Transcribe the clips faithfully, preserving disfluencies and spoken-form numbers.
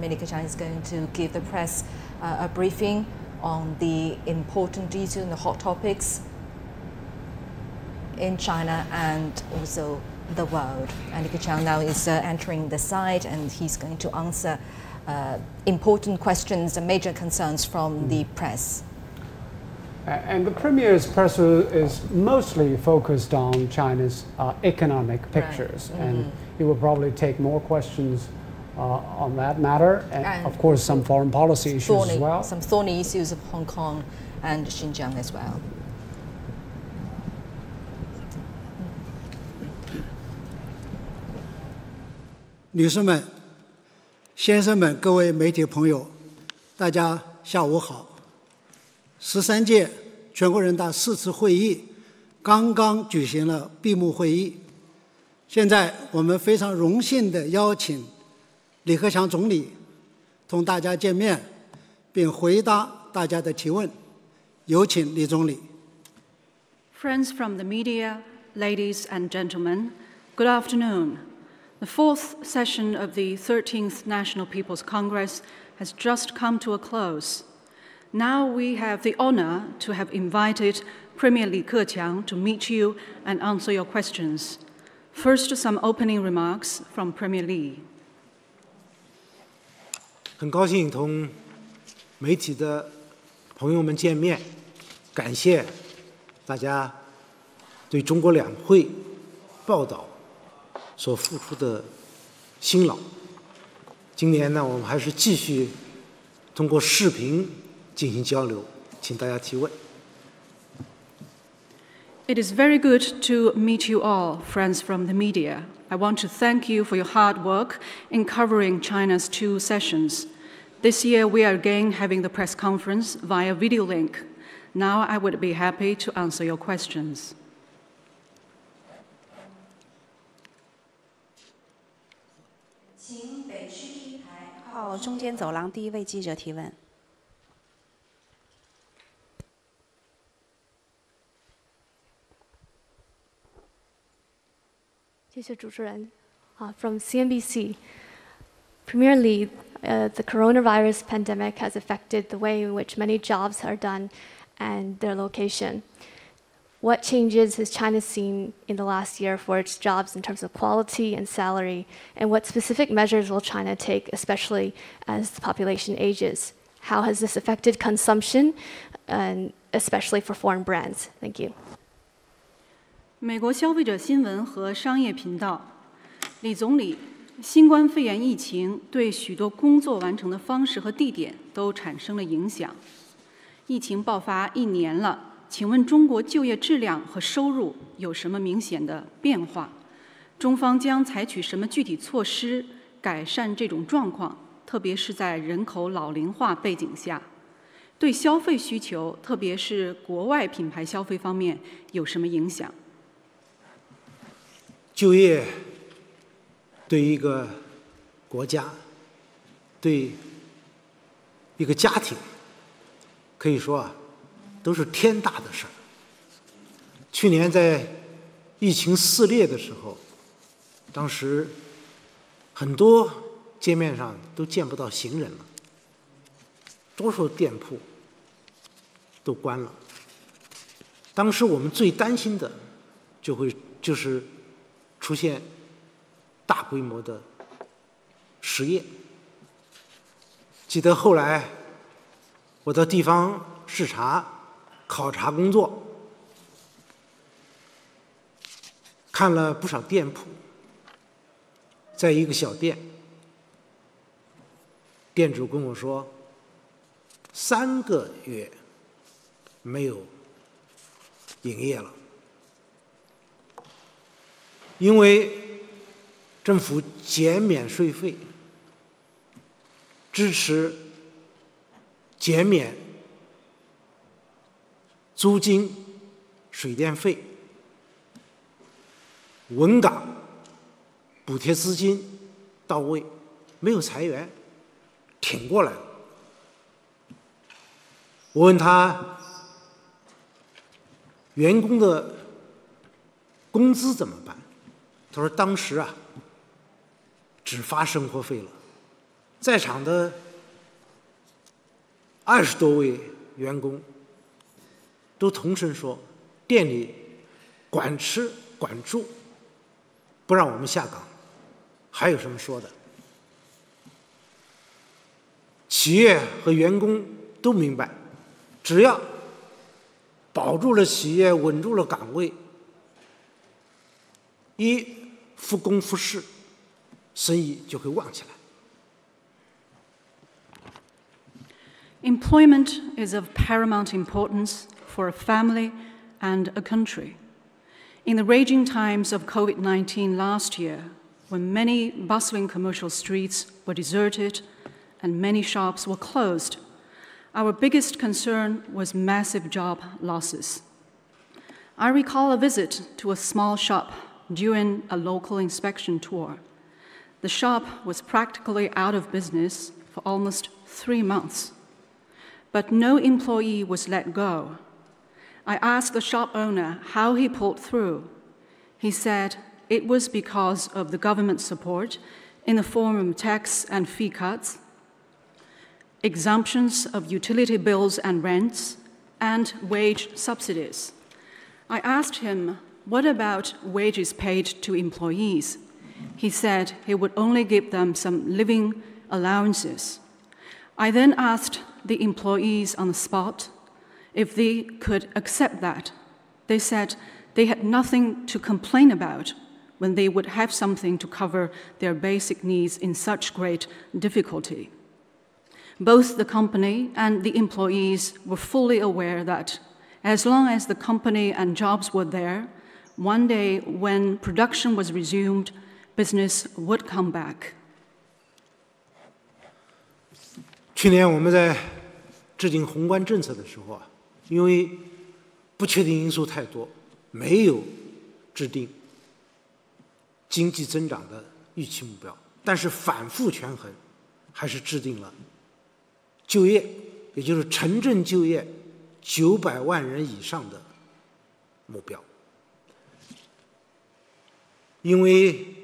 Premier Li Keqiang is going to give the press uh, a briefing on the important issues and the hot topics in China and also the world. And Li Keqiang now is uh, entering the site, and he's going to answer uh, important questions and major concerns from the press. And the Premier's press is mostly focused on China's uh, economic pictures, right. mm-hmm. and he will probably take more questions uh, on that matter, and, and of course some foreign policy issues thorny, as well. Some thorny issues of Hong Kong and Xinjiang as well. 女士们、先生们、各位媒体朋友，大家下午好。十三届全国人大四次会议刚刚举行了闭幕会议，现在我们非常荣幸地邀请李克强总理同大家见面，并回答大家的提问。有请李总理。 Friends from the media, ladies and gentlemen, good afternoon. The fourth session of the thirteenth National People's Congress has just come to a close. Now we have the honor to have invited Premier Li Keqiang to meet you and answer your questions. First, some opening remarks from Premier Li. 很高兴同媒体的朋友们见面，感谢大家对中国两会报道所付出的辛劳。今年呢，我们还是继续通过视频进行交流，请大家提问。 It is very good to meet you all, friends from the media. I want to thank you for your hard work in covering China's two sessions. This year, we are again having the press conference via video link. Now, I would be happy to answer your questions. 请北区第一排靠中间走廊第一位记者提问。 谢谢主持人。Uh, from C N B C, Premier Li, uh, the coronavirus pandemic has affected the way in which many jobs are done and their location. What changes has China seen in the last year for its jobs in terms of quality and salary, and what specific measures will China take, especially as the population ages? How has this affected consumption, and especially for foreign brands? Thank you. 美国消费者新闻和商业频道，李总理，新冠肺炎疫情对许多工作完成的方式和地点都产生了影响。疫情爆发一年了。 请问中国就业质量和收入有什么明显的变化？中方将采取什么具体措施改善这种状况？特别是在人口老龄化背景下，对消费需求，特别是国外品牌消费方面有什么影响？ 就业对一个国家、对一个家庭，可以说啊。 都是天大的事儿。去年在疫情肆虐的时候，当时很多街面上都见不到行人了，多数店铺都关了。当时我们最担心的，就会就是出现大规模的失业。记得后来我到地方视察。 考察工作，看了不少店铺，在一个小店，店主跟我说，三个月没有营业了，因为政府减免税费，支持减免。 租金、水电费、稳岗、补贴资金到位，没有裁员，挺过来了。我问他，员工的工资怎么办？他说当时啊，只发生活费了， 在场的二十多位员工都同声说，店里管吃管住，不让我们下岗，还有什么说的？企业和员工都明白，只要保住了企业，稳住了岗位，一复工复市，生意就会旺起来。 Employment is of paramount importance for a family and a country. In the raging times of COVID nineteen last year, when many bustling commercial streets were deserted and many shops were closed, our biggest concern was massive job losses. I recall a visit to a small shop during a local inspection tour. The shop was practically out of business for almost three months. But no employee was let go. I asked the shop owner how he pulled through. He said it was because of the government support in the form of tax and fee cuts, exemptions of utility bills and rents, and wage subsidies. I asked him, what about wages paid to employees? He said he would only give them some living allowances. I then asked the employees on the spot if they could accept that. They said they had nothing to complain about when they would have something to cover their basic needs in such great difficulty. Both the company and the employees were fully aware that as long as the company and jobs were there, one day when production was resumed, business would come back. 去年我们在制定宏观政策的时候啊，因为不确定因素太多，没有制定经济增长的预期目标，但是反复权衡，还是制定了就业，也就是城镇就业九百万人以上的目标。因为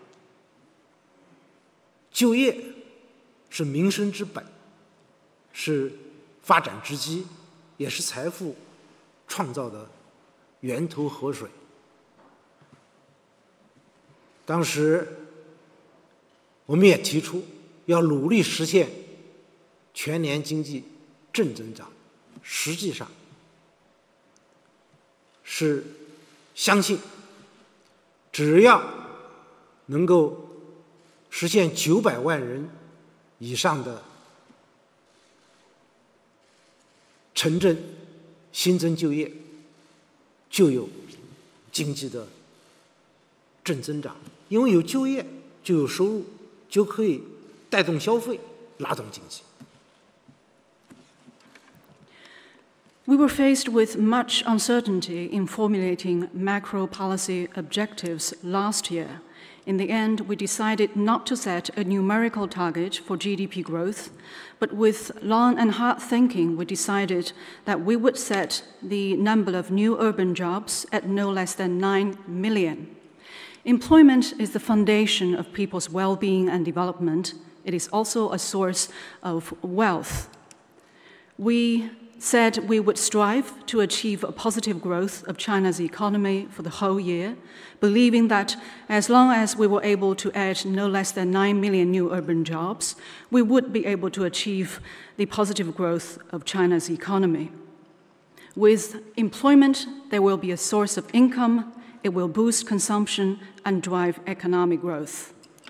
就业是民生之本，是发展之基，也是财富创造的源头河水。当时我们也提出要努力实现全年经济正增长，实际上是相信只要能够实现九百万人以上的城镇新增就业，就有经济的正增长。因为有就业，就有收入，就可以带动消费，拉动经济。 We were faced with much uncertainty in formulating macro policy objectives last year. In the end, we decided not to set a numerical target for G D P growth, but with long and hard thinking, we decided that we would set the number of new urban jobs at no less than nine million. Employment is the foundation of people's well-being and development. It is also a source of wealth. We said we would strive to achieve a positive growth of China's economy for the whole year, believing that as long as we were able to add no less than nine million new urban jobs, we would be able to achieve the positive growth of China's economy. With employment, there will be a source of income, it will boost consumption and drive economic growth.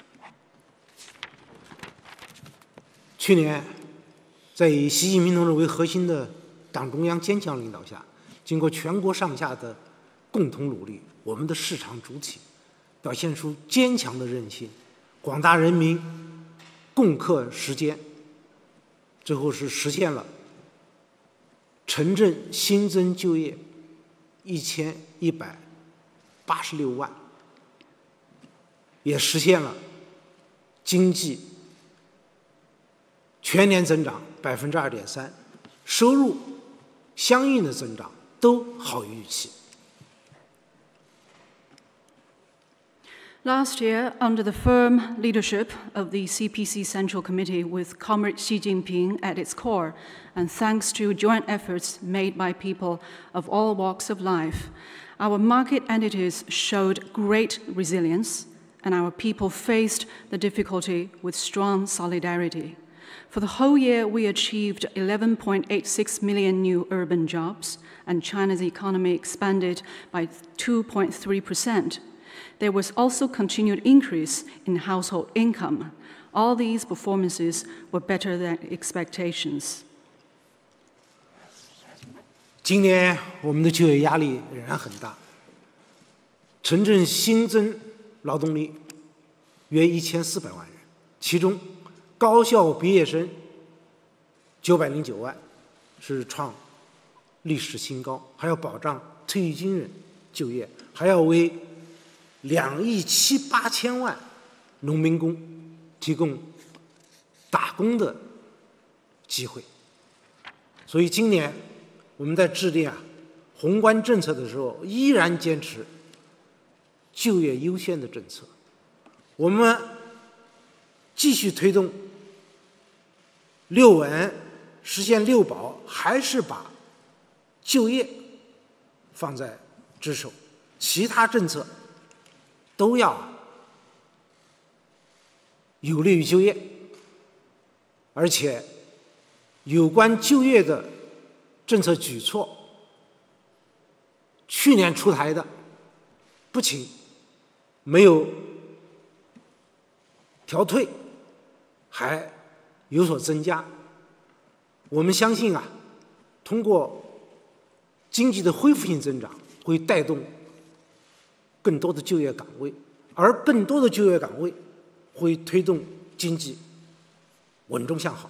去年在以习近平同志为核心的党中央坚强领导下，经过全国上下的共同努力，我们的市场主体表现出坚强的韧性，广大人民共克时艰，最后是实现了城镇新增就业一千一百八十六万，也实现了经济全年增长百分之二点三，收入相应的增长都好于预期。 Last year, under the firm leadership of the C P C Central Committee with Comrade Xi Jinping at its core, and thanks to joint efforts made by people of all walks of life, our market entities showed great resilience, and our people faced the difficulty with strong solidarity. For the whole year, we achieved eleven point eight six million new urban jobs, and China's economy expanded by two point three percent. There was also continued increase in household income. All these performances were better than expectations. 今年我们的就业压力仍然很大，城镇新增劳动力约一千四百万人，其中高校毕业生九百零九万，是创历史新高，还要保障退役军人就业，还要为两亿七八千万农民工提供打工的机会。所以今年我们在制定啊宏观政策的时候，依然坚持就业优先的政策。我们继续推动六稳，实现六保，还是把就业放在之首，其他政策都要有利于就业，而且有关就业的政策举措，去年出台的不仅没有调退，还有所增加。我们相信啊，通过经济的恢复性增长，会带动更多的就业岗位，而更多的就业岗位会推动经济稳中向好。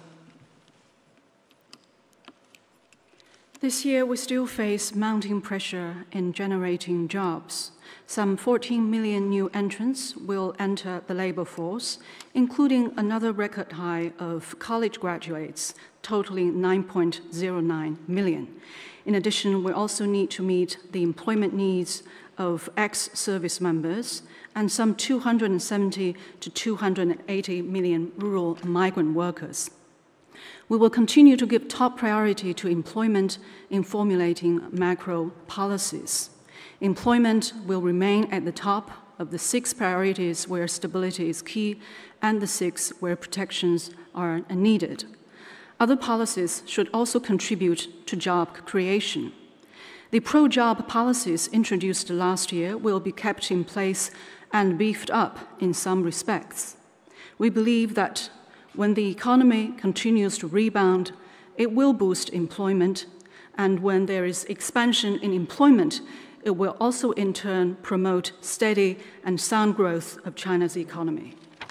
This year, we still face mounting pressure in generating jobs. Some fourteen million new entrants will enter the labor force, including another record high of college graduates, totaling nine point zero nine million. In addition, we also need to meet the employment needs of ex-service members and some two hundred seventy to two hundred eighty million rural migrant workers. We will continue to give top priority to employment in formulating macro policies. Employment will remain at the top of the six priorities where stability is key and the six where protections are needed. Other policies should also contribute to job creation. The pro-job policies introduced last year will be kept in place and beefed up in some respects. We believe that when the economy continues to rebound, it will boost employment, and when there is expansion in employment, it will also in turn promote steady and sound growth of China's economy.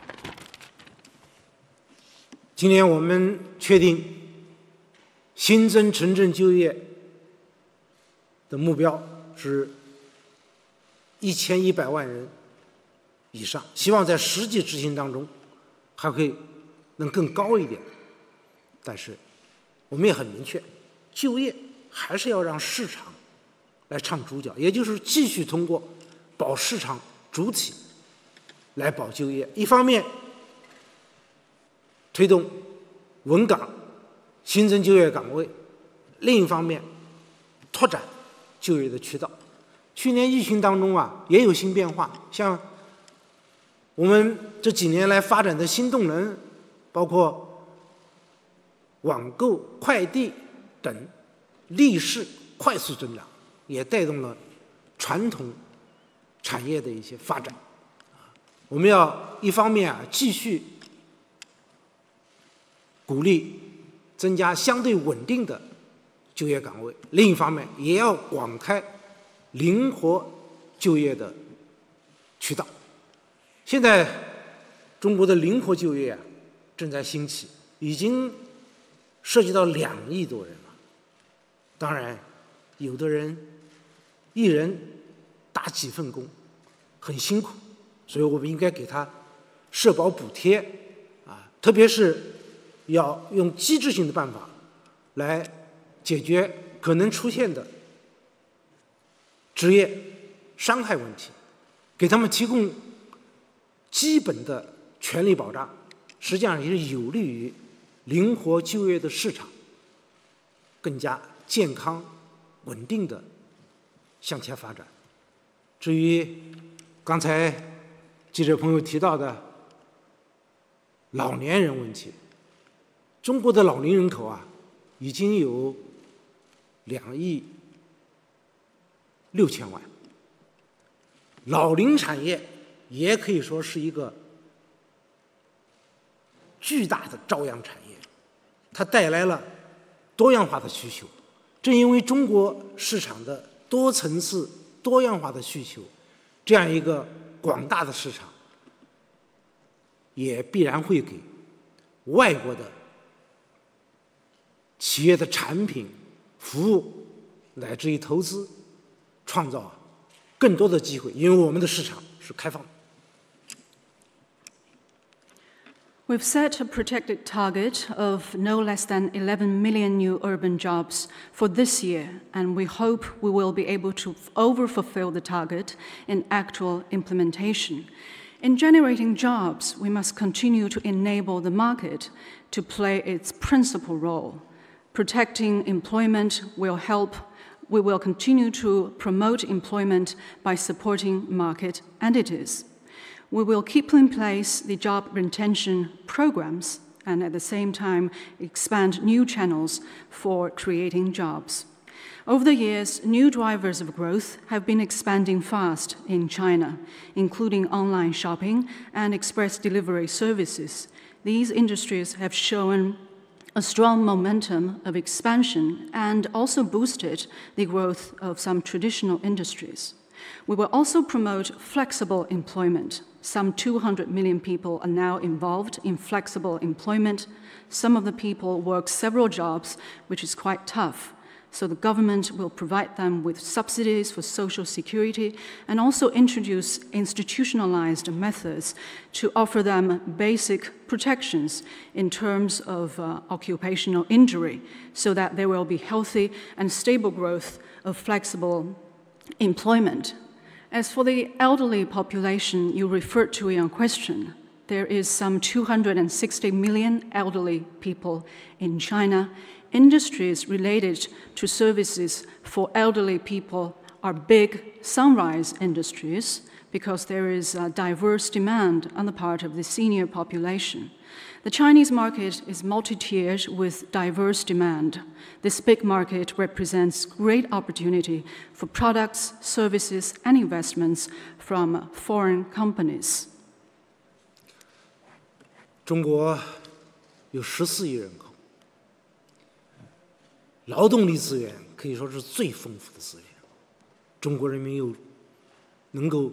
今年我们确定新增城镇就业的目标是一千一百万人以上，希望在实际执行当中还可以能更高一点。但是我们也很明确，就业还是要让市场来唱主角，也就是继续通过保市场主体来保就业。一方面推动稳岗新增就业岗位，另一方面拓展就业的渠道。去年疫情当中啊，也有新变化，像我们这几年来发展的新动能，包括网购、快递等立式快速增长，也带动了传统产业的一些发展。我们要一方面啊继续鼓励增加相对稳定的就业岗位，另一方面也要广开灵活就业的渠道。现在中国的灵活就业啊正在兴起，已经涉及到两亿多人了。当然，有的人一人打几份工，很辛苦，所以我们应该给他社保补贴啊，特别是要用机制性的办法来解决可能出现的职业伤害问题，给他们提供基本的权利保障，实际上也是有利于灵活就业的市场更加健康、稳定的向前发展。至于刚才记者朋友提到的老年人问题，中国的老龄人口啊，已经有两亿六千万。老龄产业也可以说是一个巨大的朝阳产业，它带来了多样化的需求。正因为中国市场的多层次、多样化的需求，这样一个广大的市场，也必然会给外国的企业的产品、服务乃至于投资创造更多的机会，因为我们的市场是开放的。 We've set a protected target of no less than eleven million new urban jobs for this year, and we hope we will be able to over-fulfill the target in actual implementation. In generating jobs, we must continue to enable the market to play its principal role. Protecting employment will help. We will continue to promote employment by supporting market entities. We will keep in place the job retention programs and at the same time expand new channels for creating jobs. Over the years, new drivers of growth have been expanding fast in China, including online shopping and express delivery services. These industries have shown a strong momentum of expansion and also boosted the growth of some traditional industries. We will also promote flexible employment. Some two hundred million people are now involved in flexible employment. Some of the people work several jobs, which is quite tough. So the government will provide them with subsidies for social security and also introduce institutionalized methods to offer them basic protections in terms of uh, occupational injury so that there will be healthy and stable growth of flexible employment. As for the elderly population you referred to in your question, there is some two hundred sixty million elderly people in China. Industries related to services for elderly people are big sunrise industries because there is a diverse demand on the part of the senior population. The Chinese market is multi-tiered with diverse demand. This big market represents great opportunity for products, services, and investments from foreign companies. 中国有十四亿人口，劳动力资源可以说是最丰富的资源。中国人民又能够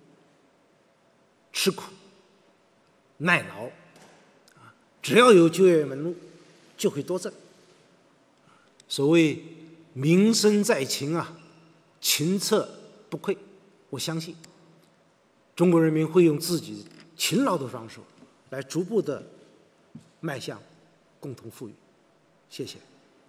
吃苦、耐劳，只要有就业门路，就会多挣。所谓民生在勤啊，勤策不愧。我相信，中国人民会用自己勤劳的双手，来逐步的迈向共同富裕。谢谢。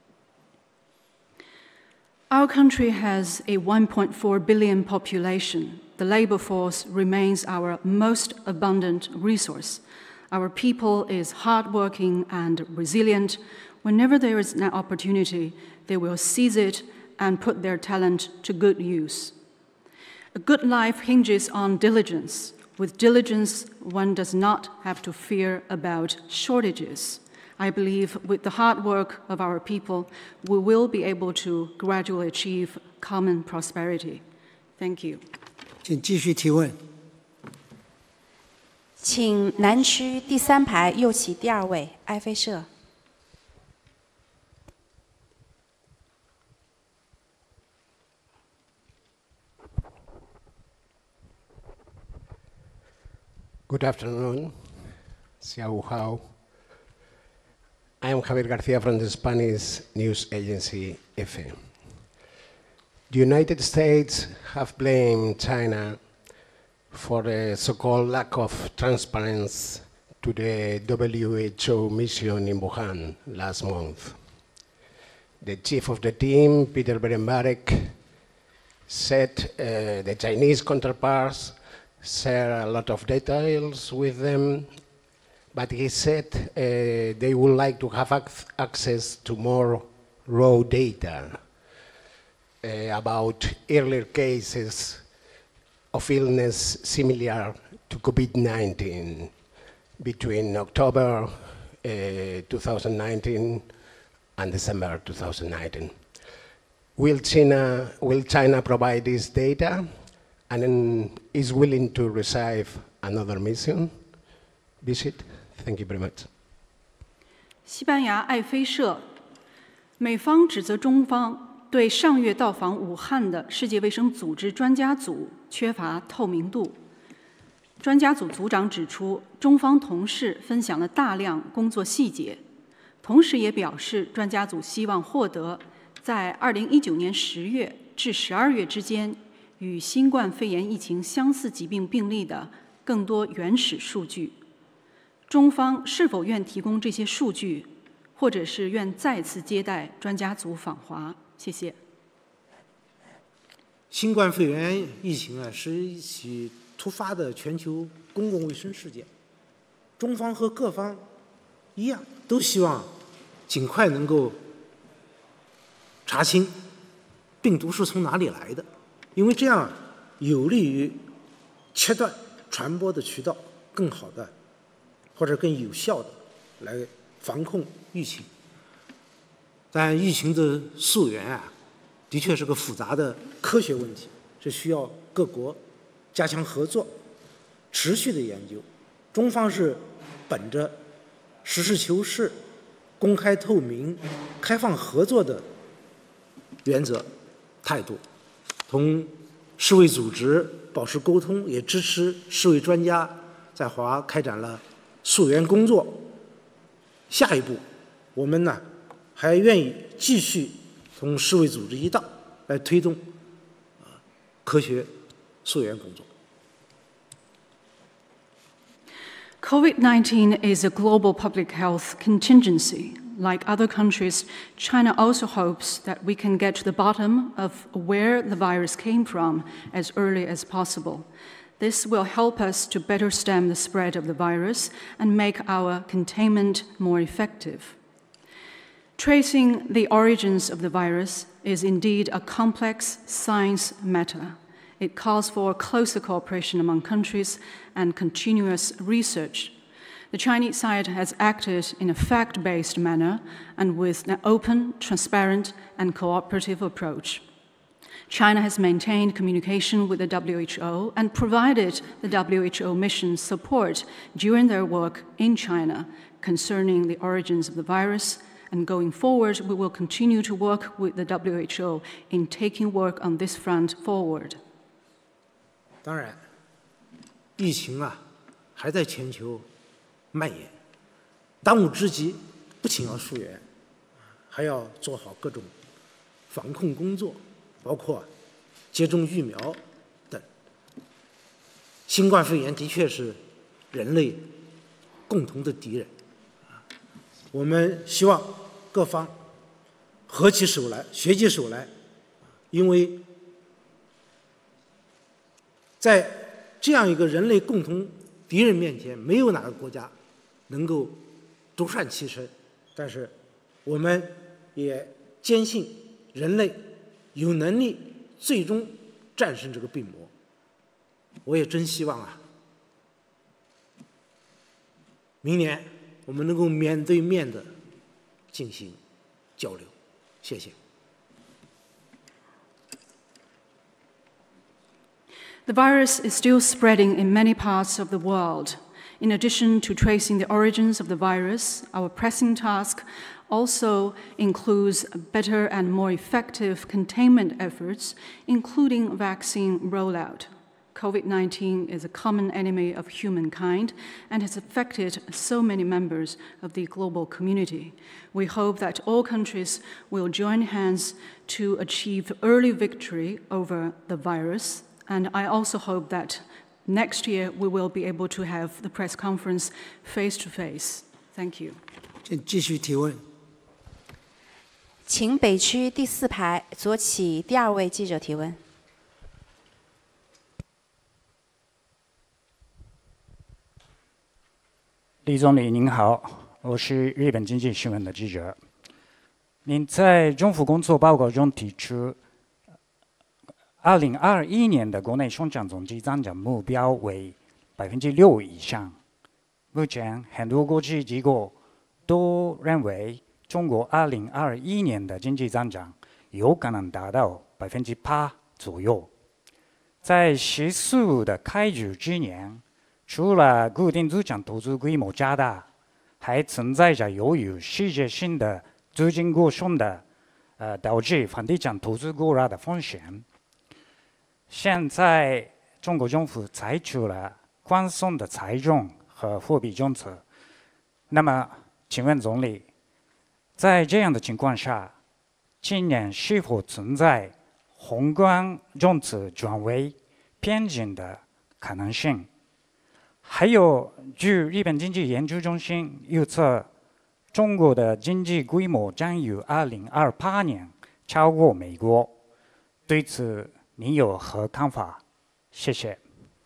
Our country has a one point four billion population. The labor force remains our most abundant resource. Our people is hardworking and resilient. Whenever there is an opportunity, they will seize it and put their talent to good use. A good life hinges on diligence. With diligence, one does not have to fear about shortages. I believe with the hard work of our people, we will be able to gradually achieve common prosperity. Thank you. 请继续提问。 请南区第三排右起第二位，埃菲社。 Good afternoon. Xiao Hao. I am Javier Garcia from the Spanish news agency E F E. The United States have blamed China for the so-called lack of transparency to the W H O mission in Wuhan last month. The chief of the team, Peter Berenbarek, said uh, the Chinese counterparts share a lot of details with them, but he said uh, they would like to have ac access to more raw data uh, about earlier cases of illness similar to COVID nineteen between October uh, two thousand nineteen and December two thousand nineteen. Will China, will China provide this data and then is willing to receive another mission visit? Thank you very much. 西班牙爱妃社，美方指责中方对上月到访武汉的世界卫生组织专家组缺乏透明度。专家组组长指出，中方同事分享了大量工作细节，同时也表示，专家组希望获得在二零一九年十月至十二月之间与新冠肺炎疫情相似疾病病例的更多原始数据。中方是否愿提供这些数据，或者是愿再次接待专家组访华？谢谢。 新冠肺炎疫情啊，是一起突发的全球公共卫生事件。中方和各方一样，都希望尽快能够查清病毒是从哪里来的，因为这样有利于切断传播的渠道，更好的或者更有效的来防控疫情。但疫情的溯源啊，的确是个复杂的科学问题，这需要各国加强合作，持续的研究。中方是本着实事求是、公开透明、开放合作的原则态度，同世卫组织保持沟通，也支持世卫专家在华开展了溯源工作。下一步，我们呢还愿意继续同世卫组织一道来推动啊科学溯源工作。 COVID nineteen is a global public health contingency. Like other countries, China also hopes that we can get to the bottom of where the virus came from as early as possible. This will help us to better stem the spread of the virus and make our containment more effective. Tracing the origins of the virus is indeed a complex science matter. It calls for closer cooperation among countries and continuous research. The Chinese side has acted in a fact-based manner and with an open, transparent, and cooperative approach. China has maintained communication with the W H O and provided the W H O mission support during their work in China concerning the origins of the virus, and going forward, we will continue to work with the W H O in taking work on this front forward. 当然，疫情啊，还在全球蔓延，当务之急不仅要溯源，还要做好各种防控工作，包括接种疫苗等。新冠肺炎的确是人类共同的敌人，我们希望各方合起手来，携起手来，因为在这样一个人类共同敌人面前，没有哪个国家能够独善其身。但是，我们也坚信人类有能力最终战胜这个病魔。我也真希望啊，明年我们能够面对面的进行交流。谢谢。 The virus is still spreading in many parts of the world. In addition to tracing the origins of the virus, our pressing task also includes better and more effective containment efforts, including vaccine rollout. COVID nineteen is a common enemy of humankind and has affected so many members of the global community. We hope that all countries will join hands to achieve early victory over the virus. And I also hope that next year we will be able to have the press conference face to face. Thank you. 请继续提问。 请北区第四排左起第二位记者提问。 李总理您好，我是日本经济新闻的记者。您在政府工作报告中提出，二零二一年的国内生产总值增长目标为百分之六以上。目前很多国际机构都认为，中国二零二一年的经济增长有可能达到百分之八左右。在十四五的开局之年，除了固定资产投资规模加大，还存在着由于世界性的资金过剩的，呃，导致房地产投资过热的风险。现在中国政府采取了宽松的财政和货币政策。那么，请问总理，在这样的情况下，今年是否存在宏观政策转为偏紧的可能性？还有，据日本经济研究中心预测，中国的经济规模将于二零二八年超过美国。对此，您有何看法？谢谢。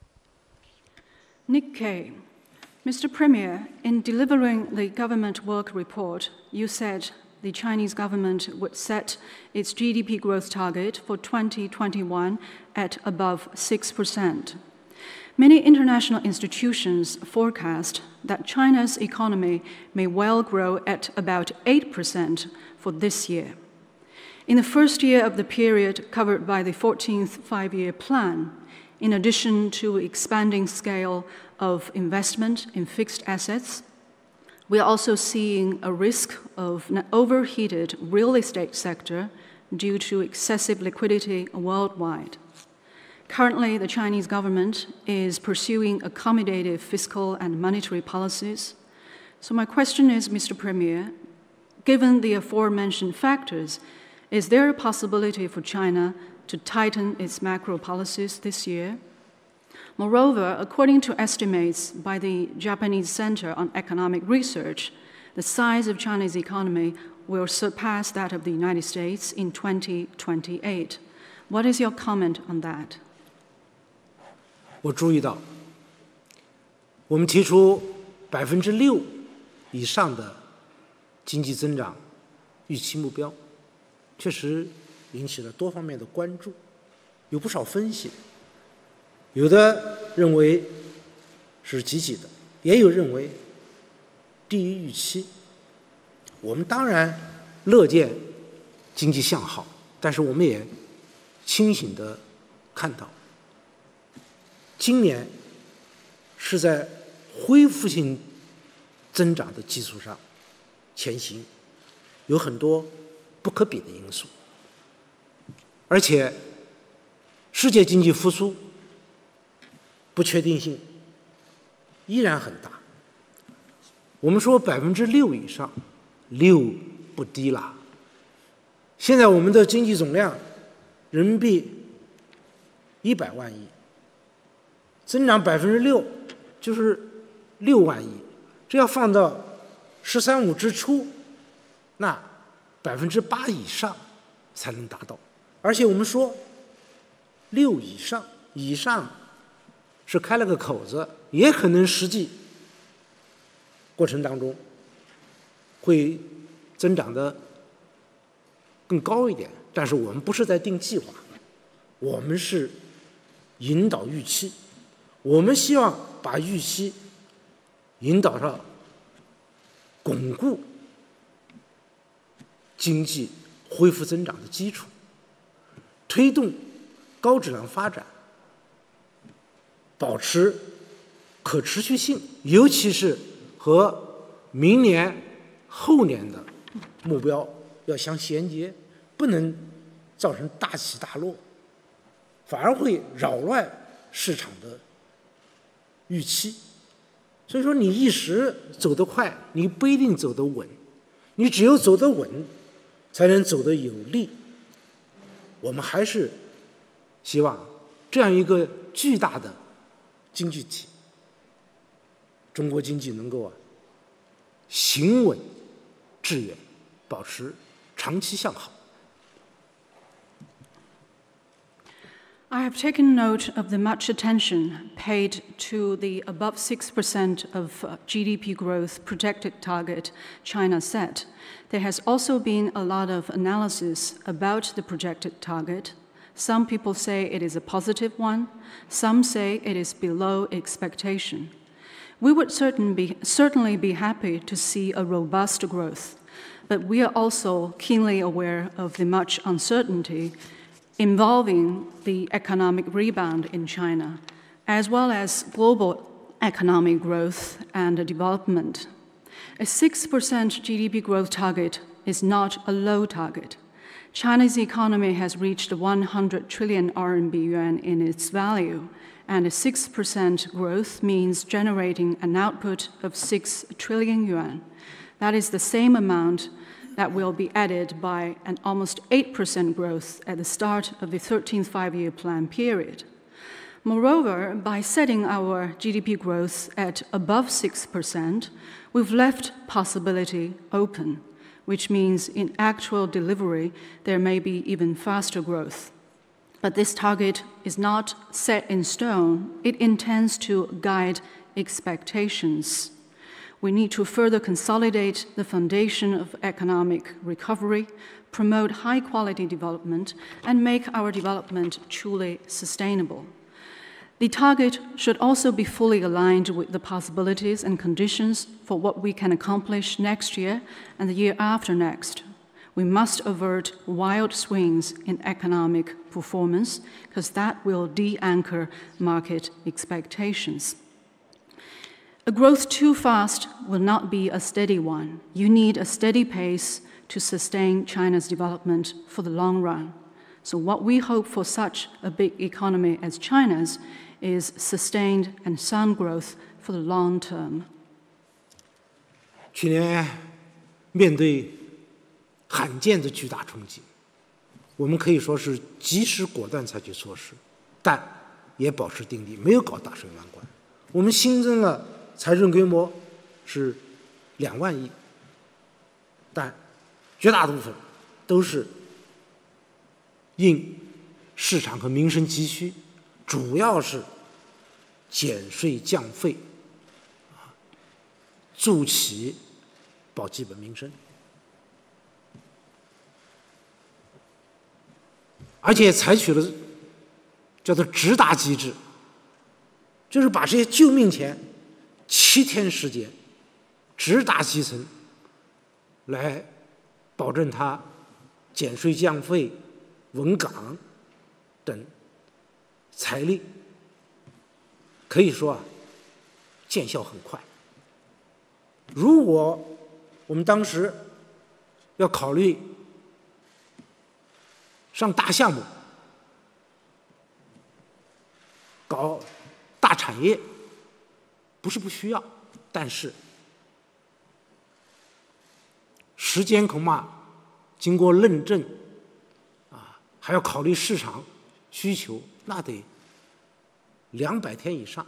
Nikkei. Mister Premier, in delivering the government work report, you said the Chinese government would set its G D P growth target for twenty twenty-one at above six percent. Many international institutions forecast that China's economy may well grow at about eight percent for this year. In the first year of the period covered by the fourteenth Five-Year Plan, in addition to expanding scale of investment in fixed assets, we are also seeing a risk of an overheated real estate sector due to excessive liquidity worldwide. Currently, the Chinese government is pursuing accommodative fiscal and monetary policies. So my question is, Mister Premier, given the aforementioned factors, is there a possibility for China to tighten its macro policies this year? Moreover, according to estimates by the Japanese Center on Economic Research, the size of China's economy will surpass that of the United States in twenty twenty-eight. What is your comment on that? 我注意到，我们提出百分之六以上的经济增长预期目标，确实引起了多方面的关注，有不少分析，有的认为是积极的，也有认为低于预期。我们当然乐见经济向好，但是我们也清醒地看到，今年是在恢复性增长的基础上前行，有很多不可比的因素，而且世界经济复苏不确定性依然很大。我们说百分之六以上，六不低啦。现在我们的经济总量人民币一百万亿，增长百分之六就是六万亿，这要放到“十三五”之初，那百分之八以上才能达到。而且我们说六以上，以上是开了个口子，也可能实际过程当中会增长的更高一点。但是我们不是在定计划，我们是引导预期，我们希望把预期引导上巩固经济恢复增长的基础，推动高质量发展，保持可持续性，尤其是和明年后年的目标要相衔接，不能造成大起大落，反而会扰乱市场的预期。所以说，你一时走得快，你不一定走得稳，你只有走得稳，才能走得有力。我们还是希望这样一个巨大的经济体，中国经济能够啊行稳致远，保持长期向好。 I have taken note of the much attention paid to the above six percent of uh, G D P growth projected target China set. There has also been a lot of analysis about the projected target. Some people say it is a positive one. Some say it is below expectation. We would certain be, certainly be happy to see a robust growth, but we are also keenly aware of the much uncertainty involving the economic rebound in China, as well as global economic growth and development. A six percent G D P growth target is not a low target. China's economy has reached one hundred trillion R M B yuan in its value, and a six percent growth means generating an output of six trillion yuan. That is the same amount that will be added by an almost eight percent growth at the start of the thirteenth five-year plan period. Moreover, by setting our G D P growth at above six percent, we've left possibility open, which means in actual delivery, there may be even faster growth. But this target is not set in stone. It intends to guide expectations. We need to further consolidate the foundation of economic recovery, promote high-quality development, and make our development truly sustainable. The target should also be fully aligned with the possibilities and conditions for what we can accomplish next year and the year after next. We must avert wild swings in economic performance, because that will de-anchor market expectations. A growth too fast will not be a steady one. You need a steady pace to sustain China's development for the long run. So what we hope for such a big economy as China's is sustained and sound growth for the long term. 去年面对罕见的巨大冲击，我们可以说是及时果断采取措施，但也保持定力，没有搞大水漫灌。我们新增了财政规模是两万亿，但绝大部分都是应市场和民生急需，主要是减税降费，助企保基本民生，而且采取了叫做直达机制，就是把这些救命钱七天时间直达基层，来保证它减税降费、稳岗等财力，可以说啊，见效很快。如果我们当时要考虑上大项目、搞大产业，不是不需要，但是时间恐怕经过论证啊，还要考虑市场需求，那得两百天以上，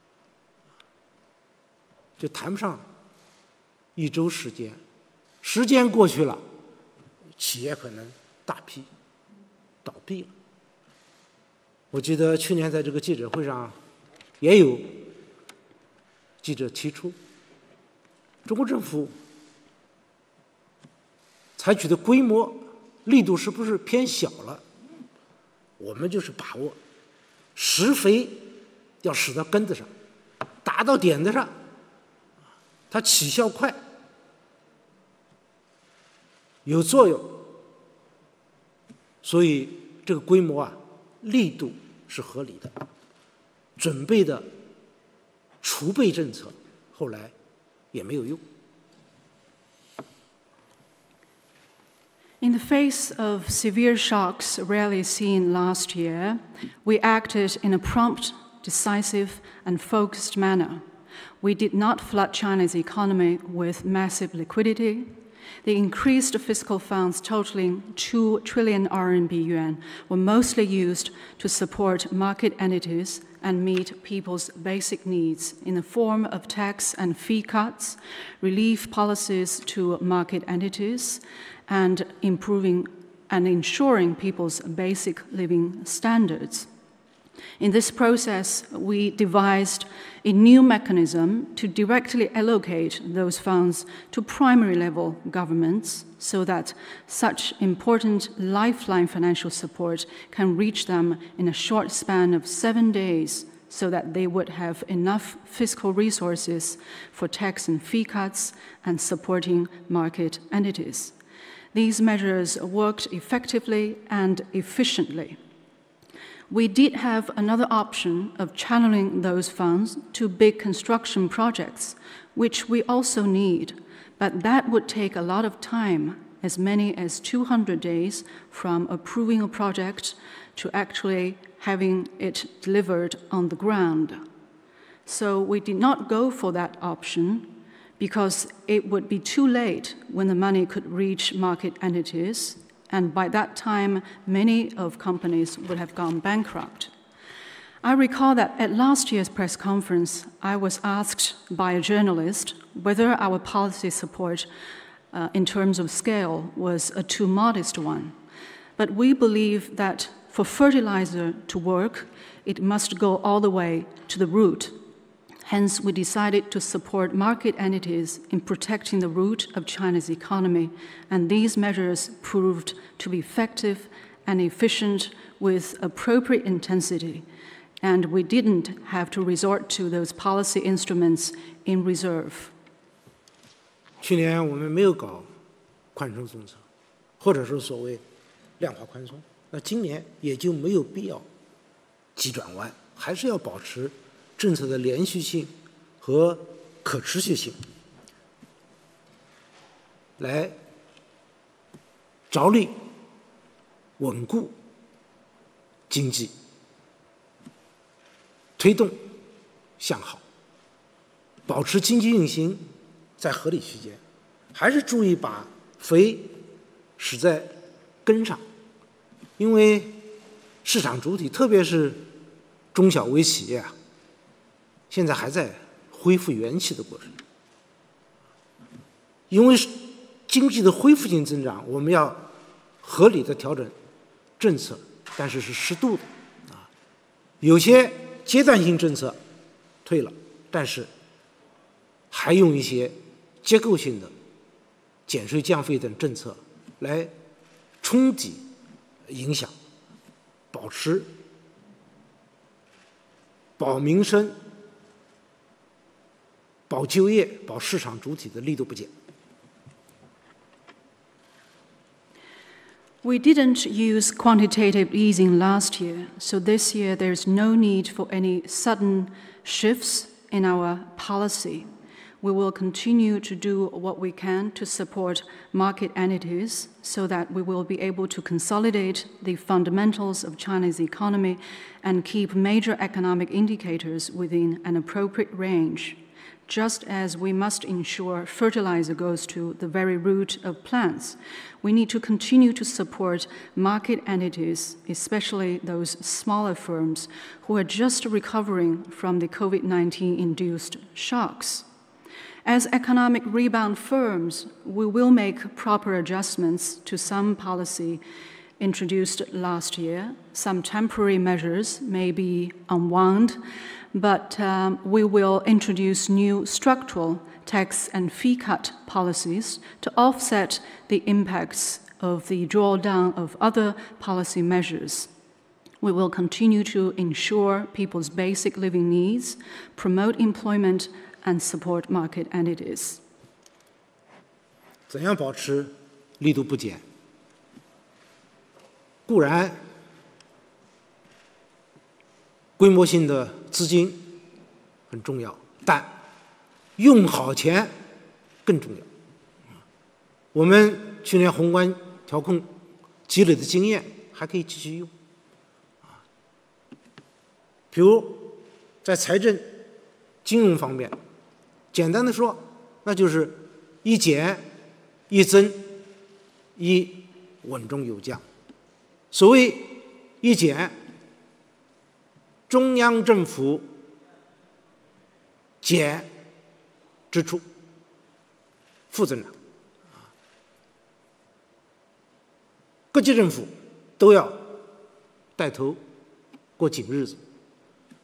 就谈不上一周时间。时间过去了，企业可能大批倒闭了。我记得去年在这个记者会上也有记者提出，中国政府采取的规模力度是不是偏小了？我们就是把握施肥要使到根子上，打到点子上，它起效快，有作用，所以这个规模啊，力度是合理的。准备的储备政策后来也没有用。 In the face of severe shocks rarely seen last year, we acted in a prompt, decisive, and focused manner. We did not flood China's economy with massive liquidity. The increased fiscal funds totaling two trillion R M B yuan were mostly used to support market entities and meet people's basic needs in the form of tax and fee cuts, relief policies to market entities, and improving and ensuring people's basic living standards. In this process, we devised a new mechanism to directly allocate those funds to primary level governments so that such important lifeline financial support can reach them in a short span of seven days so that they would have enough fiscal resources for tax and fee cuts and supporting market entities. These measures worked effectively and efficiently. We did have another option of channeling those funds to big construction projects, which we also need, but that would take a lot of time, as many as two hundred days from approving a project to actually having it delivered on the ground. So we did not go for that option because it would be too late when the money could reach market entities, and by that time, many of companies would have gone bankrupt. I recall that at last year's press conference, I was asked by a journalist whether our policy support uh, in terms of scale was a too modest one. But we believe that for fertilizer to work, it must go all the way to the root. Hence, we decided to support market entities in protecting the root of China's economy, and these measures proved to be effective and efficient with appropriate intensity, and we didn't have to resort to those policy instruments in reserve. 去年我们没有搞宽松政策，或者说所谓量化宽松，那今年也就没有必要急转弯，还是要保持政策的连续性和可持续性，来着力稳固经济，推动向好，保持经济运行在合理区间，还是注意把肥使在根上，因为市场主体，特别是中小微企业啊，现在还在恢复元气的过程。因为经济的恢复性增长，我们要合理的调整政策，但是是适度的啊。有些阶段性政策退了，但是还用一些结构性的减税降费等政策来冲击影响，保持保民生、保就业、保市场主体的力度不减。 We didn't use quantitative easing last year, so this year there's no need for any sudden shifts in our policy. We will continue to do what we can to support market entities so that we will be able to consolidate the fundamentals of China's economy and keep major economic indicators within an appropriate range. Just as we must ensure fertilizer goes to the very root of plants, we need to continue to support market entities, especially those smaller firms who are just recovering from the COVID nineteen induced shocks. As economic rebound firms, we will make proper adjustments to some policy introduced last year. Some temporary measures may be unwound, but um, we will introduce new structural tax and fee cut policies to offset the impacts of the drawdown of other policy measures. We will continue to ensure people's basic living needs, promote employment, and support market entities. 怎样保持力度不减？固然，规模性的资金很重要，但用好钱更重要。我们去年宏观调控积累的经验还可以继续用。比如在财政、金融方面，简单的说，那就是一减一增一稳中有降。所谓一减，中央政府减支出，负增长，各级政府都要带头过紧日子。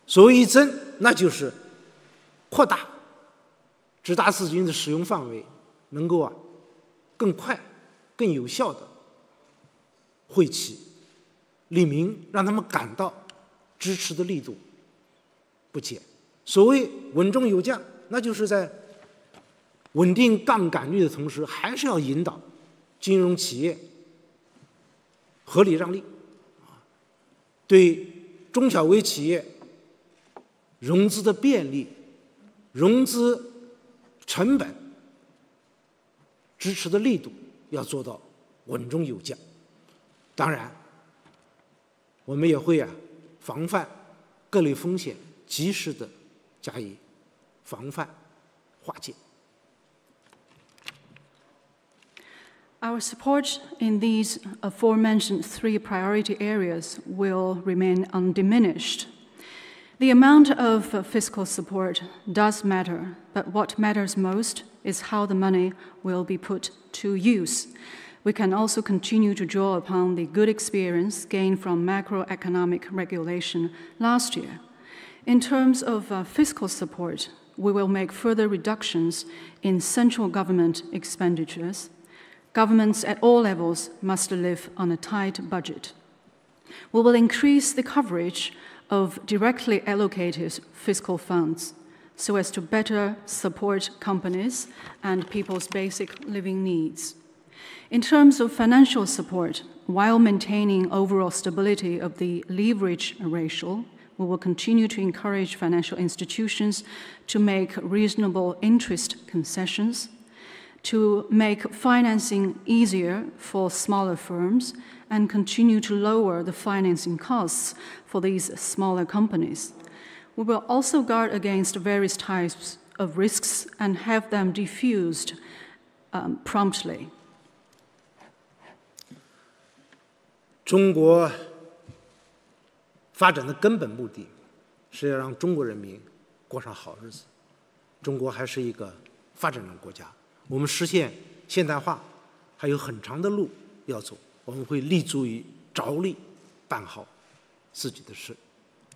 所谓一增，那就是扩大直达资金的使用范围，能够啊更快、更有效的惠企利民，让他们感到支持的力度不减。所谓稳中有降，那就是在稳定杠杆率的同时，还是要引导金融企业合理让利，对中小微企业融资的便利、融资成本支持的力度要做到稳中有降。当然，我们也会啊防范各类风险，及时的加以防范化解。 Our support in these aforementioned three priority areas will remain undiminished. The amount of fiscal support does matter, but what matters most is how the money will be put to use. We can also continue to draw upon the good experience gained from macroeconomic regulation last year. In terms of uh, fiscal support, we will make further reductions in central government expenditures. Governments at all levels must live on a tight budget. We will increase the coverage of directly allocated fiscal funds so as to better support companies and people's basic living needs. In terms of financial support, while maintaining overall stability of the leverage ratio, we will continue to encourage financial institutions to make reasonable interest concessions, to make financing easier for smaller firms, and continue to lower the financing costs for these smaller companies. We will also guard against various types of risks and have them diffused um, promptly. 中国发展的根本目的是要让中国人民过上好日子。中国还是一个发展中国家，我们实现现代化还有很长的路要走，我们会立足于着力办好自己的事。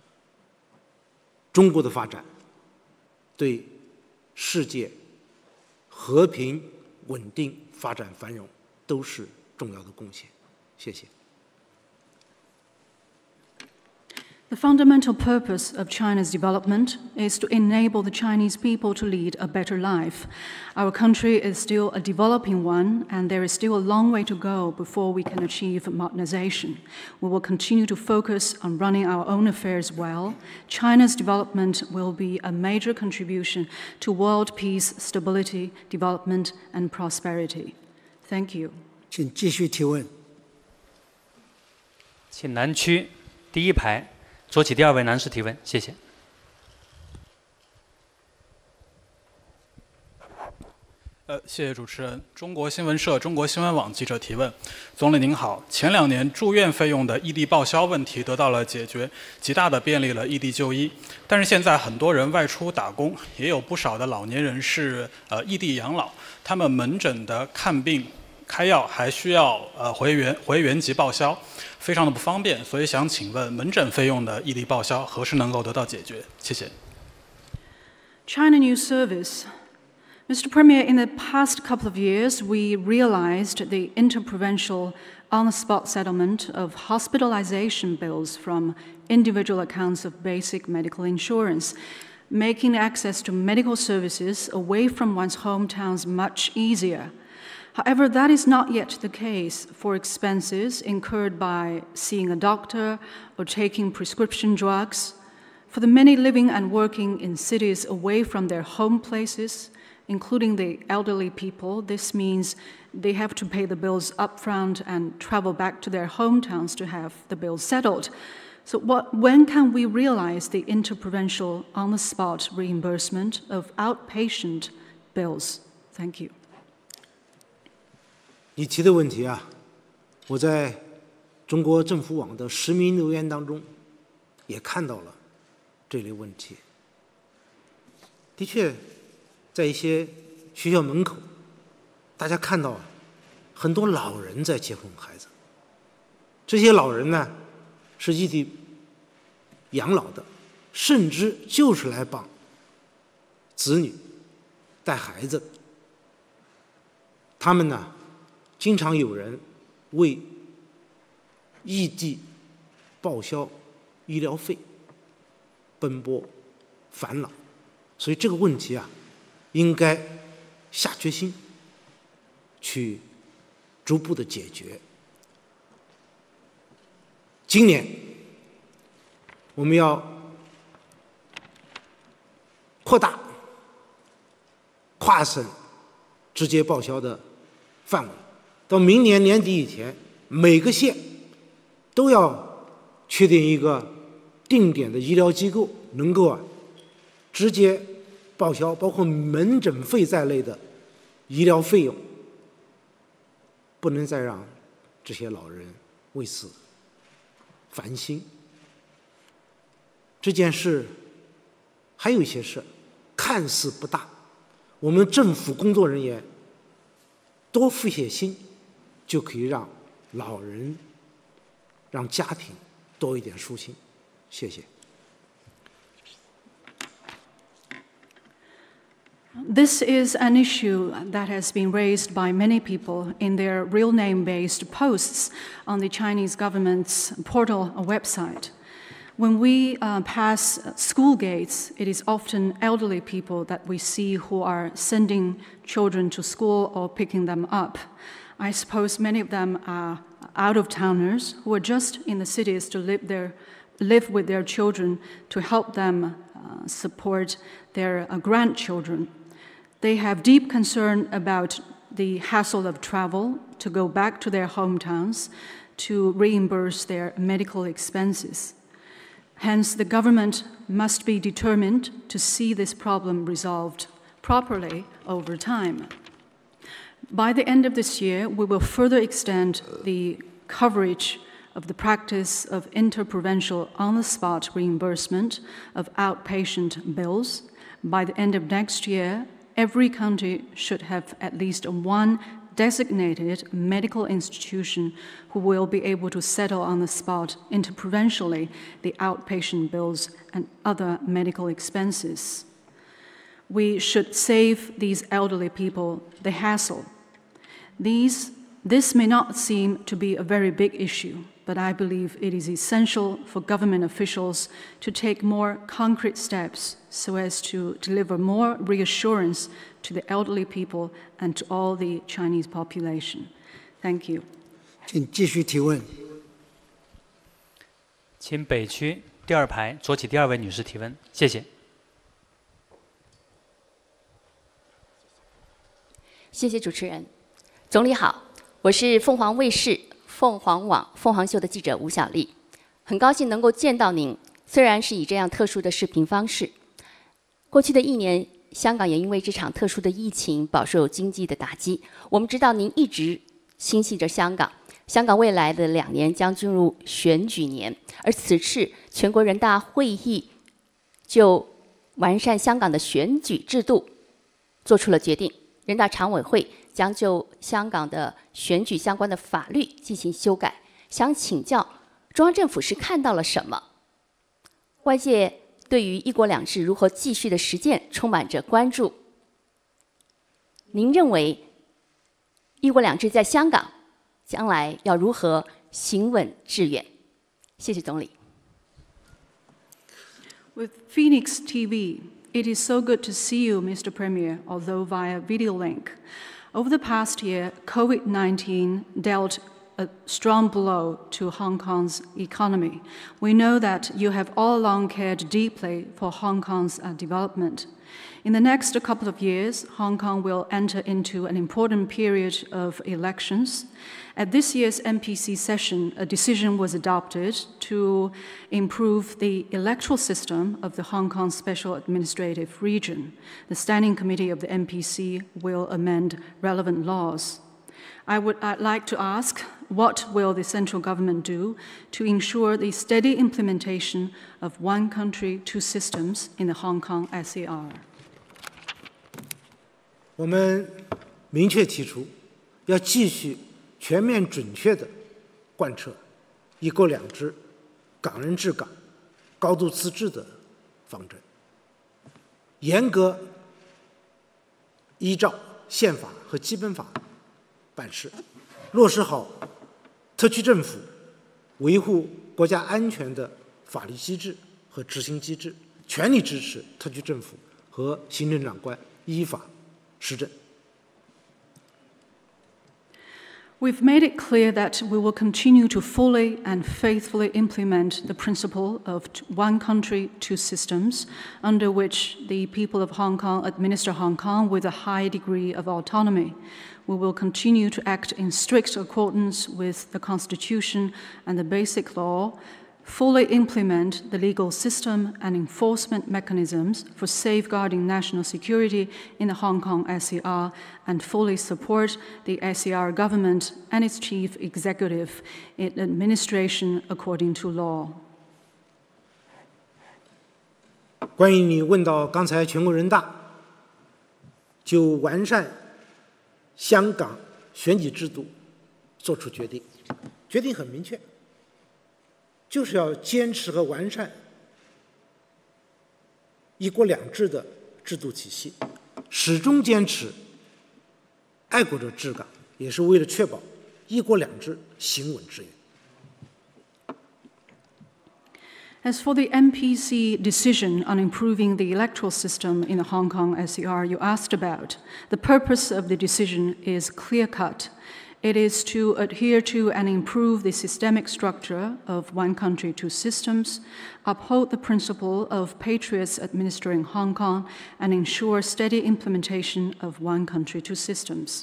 中国的发展对世界和平、稳定、发展、繁荣都是重要的贡献。谢谢。 The fundamental purpose of China's development is to enable the Chinese people to lead a better life. Our country is still a developing one, and there is still a long way to go before we can achieve modernization. We will continue to focus on running our own affairs well. China's development will be a major contribution to world peace, stability, development, and prosperity. Thank you. 请继续提问。 请南区第一排。左起第二位男士提问，谢谢。 呃，谢谢主持人。中国新闻社、中国新闻网记者提问：总理您好，前两年住院费用的异地报销问题得到了解决，极大的便利了异地就医。但是现在很多人外出打工，也有不少的老年人是呃异地养老，他们门诊的看病、开药还需要呃回原回原籍报销。非常的不方便，所以想请问门诊费用的异地报销何时能够得到解决？谢谢。 China News Service. Mister Premier, in the past couple of years, we realized the interprovincial on-the-spot settlement of hospitalization bills from individual accounts of basic medical insurance, making access to medical services away from one's hometowns much easier. However, that is not yet the case for expenses incurred by seeing a doctor or taking prescription drugs. For the many living and working in cities away from their home places, including the elderly people, this means they have to pay the bills upfront and travel back to their hometowns to have the bills settled. So what, when can we realize the interprovincial on-the-spot reimbursement of outpatient bills? Thank you. 你提的问题啊，我在中国政府网的实名留言当中也看到了这类问题。的确，在一些学校门口，大家看到啊，很多老人在接送孩子。这些老人呢，是异地养老的， 甚至就是来帮子女带孩子。他们呢，经常有人为异地报销医疗费奔波烦恼，所以这个问题啊，应该下决心去逐步的解决。今年我们要扩大跨省直接报销的范围，到明年年底以前，每个县都要确定一个定点的医疗机构，能够啊直接报销包括门诊费在内的医疗费用，不能再让这些老人为此烦心。这件事还有一些事看似不大，我们政府工作人员多付些心，就可以让老人、让家庭多一点舒心。谢谢。 This is an issue that has been raised by many people in their real name-based posts on the Chinese government's portal website. When we uh, pass school gates, it is often elderly people that we see who are sending children to school or picking them up. I suppose many of them are out-of-towners who are just in the cities to live, their, live with their children to help them uh, support their uh, grandchildren. They have deep concern about the hassle of travel to go back to their hometowns to reimburse their medical expenses. Hence, the government must be determined to see this problem resolved properly over time. By the end of this year, we will further extend the coverage of the practice of interprovincial on-the-spot reimbursement of outpatient bills. By the end of next year, every county should have at least one designated medical institution who will be able to settle on the spot interprovincially the outpatient bills and other medical expenses. We should save these elderly people the hassle. These, this may not seem to be a very big issue, but I believe it is essential for government officials to take more concrete steps so as to deliver more reassurance to the elderly people and to all the Chinese population. Thank you. 请继续提问。 请北区第二排左起第二位女士提问，谢谢。 谢谢主持人。总理好，我是凤凰卫视、凤凰网、凤凰秀的记者吴小丽，很高兴能够见到您。虽然是以这样特殊的视频方式，过去的一年，香港也因为这场特殊的疫情饱受经济的打击。我们知道您一直心系着香港，香港未来的两年将进入选举年，而此次全国人大会议就完善香港的选举制度做出了决定，人大常委会将就香港的选举相关的法律进行修改。想请教中央政府是看到了什么？外界对于一国两制如何继续的实践充满着关注。您认为一国两制在香港将来要如何行稳致远？谢谢总理。 With Phoenix T V, it is so good to see you, Mister Premier, although via video link. Over the past year, COVID nineteen dealt a strong blow to Hong Kong's economy. We know that you have all along cared deeply for Hong Kong's uh, development. In the next couple of years, Hong Kong will enter into an important period of elections. At this year's M P C session, a decision was adopted to improve the electoral system of the Hong Kong Special Administrative Region. The Standing Committee of the M P C will amend relevant laws. I would I'd like to ask, what will the central government do to ensure the steady implementation of one country, two systems in the Hong Kong S A R? 我们明确提出，要继续全面准确地贯彻一国两制、港人治港、高度自治的方针，严格依照宪法和基本法办事，落实好特区政府维护国家安全的法律机制和执行机制，全力支持特区政府和行政长官依法施政。 We've made it clear that we will continue to fully and faithfully implement the principle of one country, two systems, under which the people of Hong Kong administer Hong Kong with a high degree of autonomy. We will continue to act in strict accordance with the Constitution and the Basic Law, fully implement the legal system and enforcement mechanisms for safeguarding national security in the Hong Kong S A R, and fully support the S A R government and its chief executive in administration according to law. 关于你问到刚才全国人大就完善香港选举制度作出决定，决定很明确。 就是要坚持和完善一国两制的制度体系，始终坚持爱国者治港，也是为了确保一国两制行稳致远。 As for the M P C decision on improving the electoral system in the Hong Kong S A R you asked about, the purpose of the decision is clear-cut. It is to adhere to and improve the systemic structure of one country, two systems, uphold the principle of patriots administering Hong Kong, and ensure steady implementation of one country, two systems.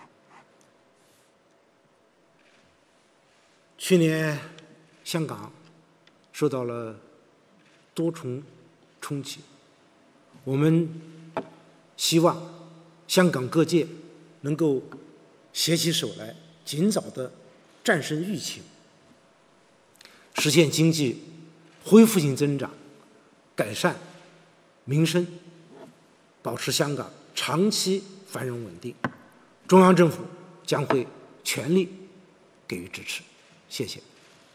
去年，香港受到了多重冲击，我们希望香港各界能够 携起手来，尽早的战胜疫情，实现经济恢复性增长，改善民生，保持香港长期繁荣稳定。中央政府将会全力给予支持。谢谢。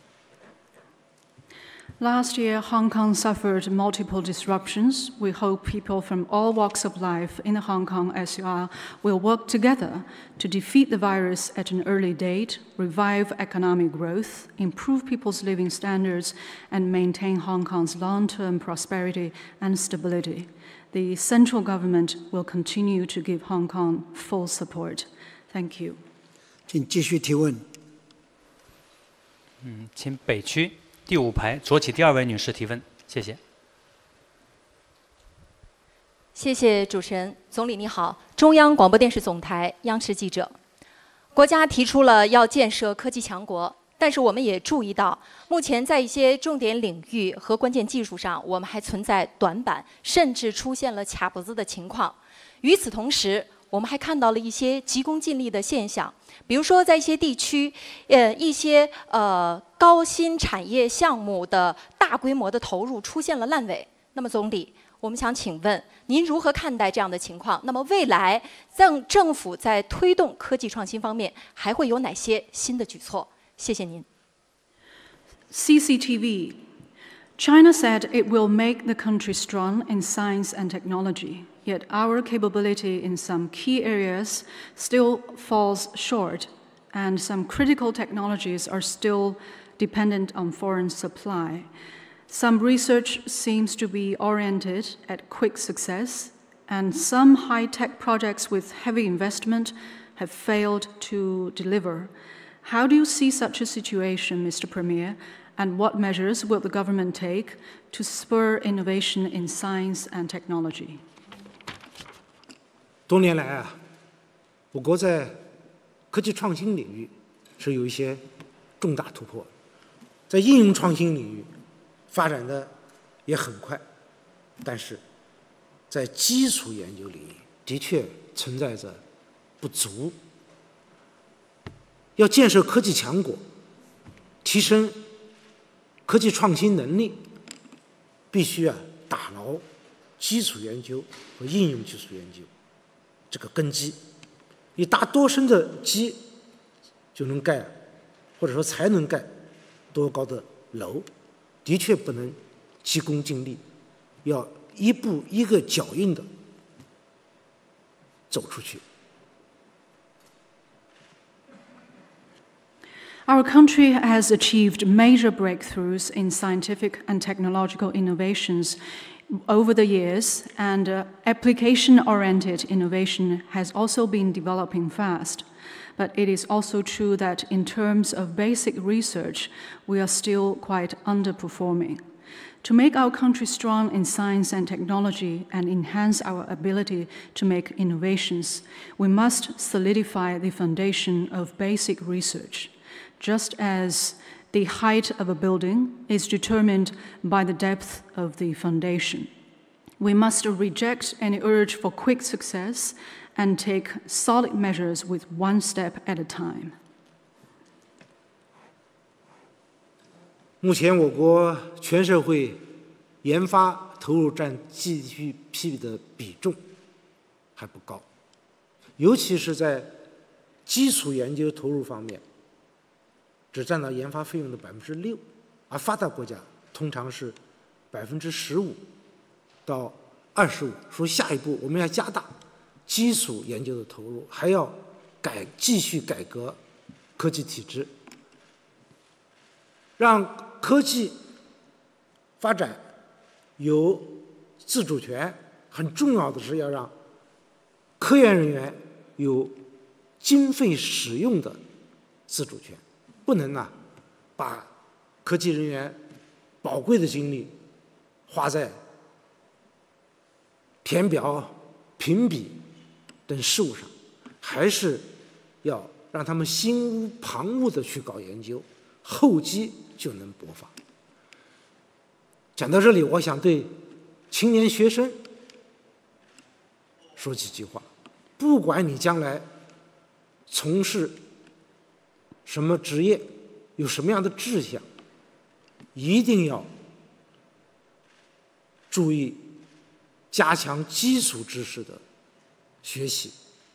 Last year, Hong Kong suffered multiple disruptions. We hope people from all walks of life in the Hong Kong S A R will work together to defeat the virus at an early date, revive economic growth, improve people's living standards, and maintain Hong Kong's long-term prosperity and stability. The central government will continue to give Hong Kong full support. Thank you. 请继续提问。 嗯，请北区 第五排左起第二位女士提问，谢谢。 谢谢主持人，总理你好，中央广播电视总台央视记者。国家提出了要建设科技强国，但是我们也注意到，目前在一些重点领域和关键技术上，我们还存在短板，甚至出现了卡脖子的情况。与此同时， 我们还看到了一些急功近利的现象，比如说在一些地区，呃，一些呃高新产业项目的大规模的投入出现了烂尾。那么，总理，我们想请问您如何看待这样的情况？那么，未来政政府在推动科技创新方面还会有哪些新的举措？谢谢您。 C C T V. China said it will make the country strong in science and technology, yet our capability in some key areas still falls short, and some critical technologies are still dependent on foreign supply. Some research seems to be oriented at quick success, and some high-tech projects with heavy investment have failed to deliver. How do you see such a situation, Mister Premier? And what measures will the government take to spur innovation in science and technology? 多年来啊，我国在科技创新领域是有一些重大突破，在应用创新领域发展的也很快，但是在基础研究领域的确存在着不足。要建设科技强国，提升 科技创新能力必须啊打牢基础研究和应用技术研究这个根基，以打多深的基就能盖，或者说才能盖多高的楼，的确不能急功近利， 要一步一个脚印的走出去。 Our country has achieved major breakthroughs in scientific and technological innovations over the years, and uh, application-oriented innovation has also been developing fast. But it is also true that in terms of basic research, we are still quite underperforming. To make our country strong in science and technology and enhance our ability to make innovations, we must solidify the foundation of basic research. Just as the height of a building is determined by the depth of the foundation. We must reject any urge for quick success and take solid measures with one step at a time. 目前我国全社会研发投入占 G D P 的比重还不高，尤其是在基础研究投入方面。 只占到研发费用的百分之六，而发达国家通常是百分之十五到二十五。说下一步我们要加大基础研究的投入，还要改继续改革科技体制，让科技发展有自主权。很重要的是要让科研人员有经费使用的自主权。 不能啊，把科技人员宝贵的精力花在填表、评比等事务上，还是要让他们心无旁骛的去搞研究，厚积就能薄发。讲到这里，我想对青年学生说几句话：不管你将来从事 什么职业，有什么样的志向，一定要注意加强基础知识的学习，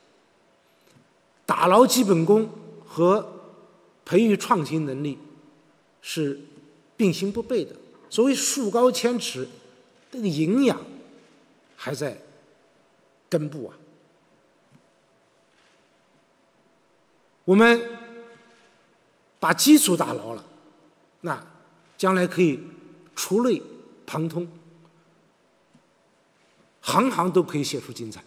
打牢基本功和培育创新能力是并行不悖的。所谓树高千尺，这个营养还在根部啊。我们 把基础打牢了，那将来可以触类旁通，行行都可以写出精彩。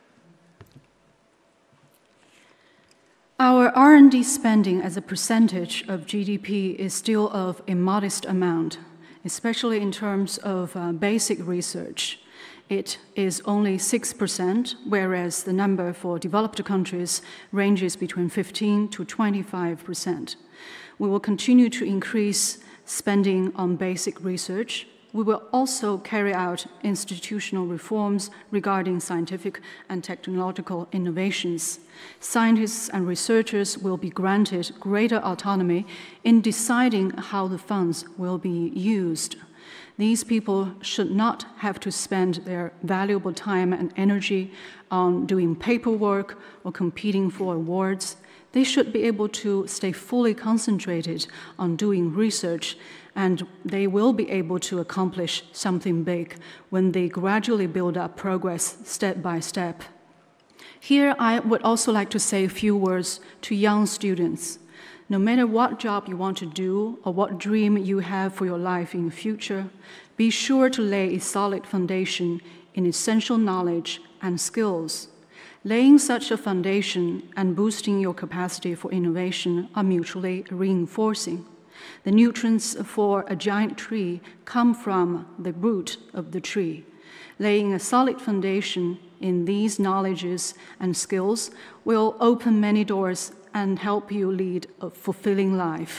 Our R and D spending as a percentage of G D P is still of a modest amount, especially in terms of uh, basic research. It is only six percent, whereas the number for developed countries ranges between fifteen to twenty-five percent. We will continue to increase spending on basic research. We will also carry out institutional reforms regarding scientific and technological innovations. Scientists and researchers will be granted greater autonomy in deciding how the funds will be used. These people should not have to spend their valuable time and energy on doing paperwork or competing for awards. They should be able to stay fully concentrated on doing research, and they will be able to accomplish something big when they gradually build up progress step by step. Here, I would also like to say a few words to young students. No matter what job you want to do or what dream you have for your life in the future, be sure to lay a solid foundation in essential knowledge and skills. Laying such a foundation and boosting your capacity for innovation are mutually reinforcing. The nutrients for a giant tree come from the root of the tree. Laying a solid foundation in these knowledges and skills will open many doors and help you lead a fulfilling life.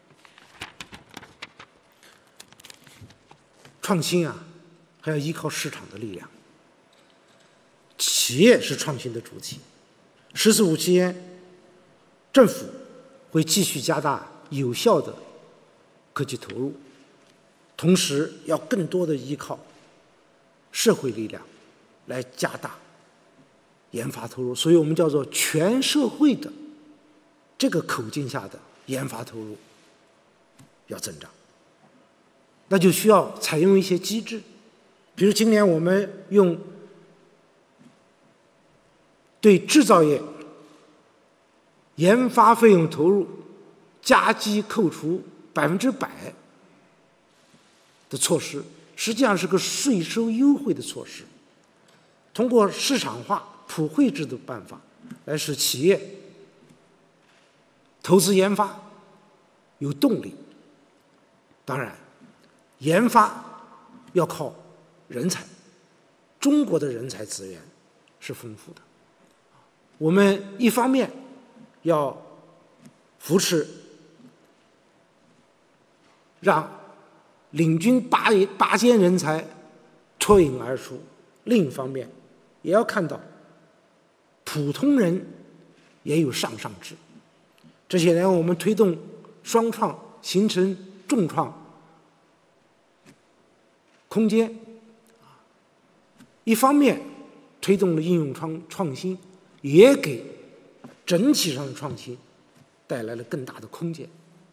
创新啊，还要依靠市场的力量。企业是创新的主体。“十四五”期间，政府会继续加大有效的科技投入，同时要更多的依靠社会力量来加大研发投入。所以我们叫做全社会的这个口径下的研发投入要增长。那就需要采用一些机制， 比如今年我们用对制造业研发费用投入加计扣除百分之百的措施，实际上是个税收优惠的措施。通过市场化、普惠制的办法，来使企业投资研发有动力。当然，研发要靠人才，中国的人才资源是丰富的。我们一方面要扶持，让领军拔拔尖人才脱颖而出；另一方面，也要看到普通人也有上上志。这些年，我们推动双创形成重创空间，一方面推动了应用创创新，也给整体上的创新带来了更大的空间。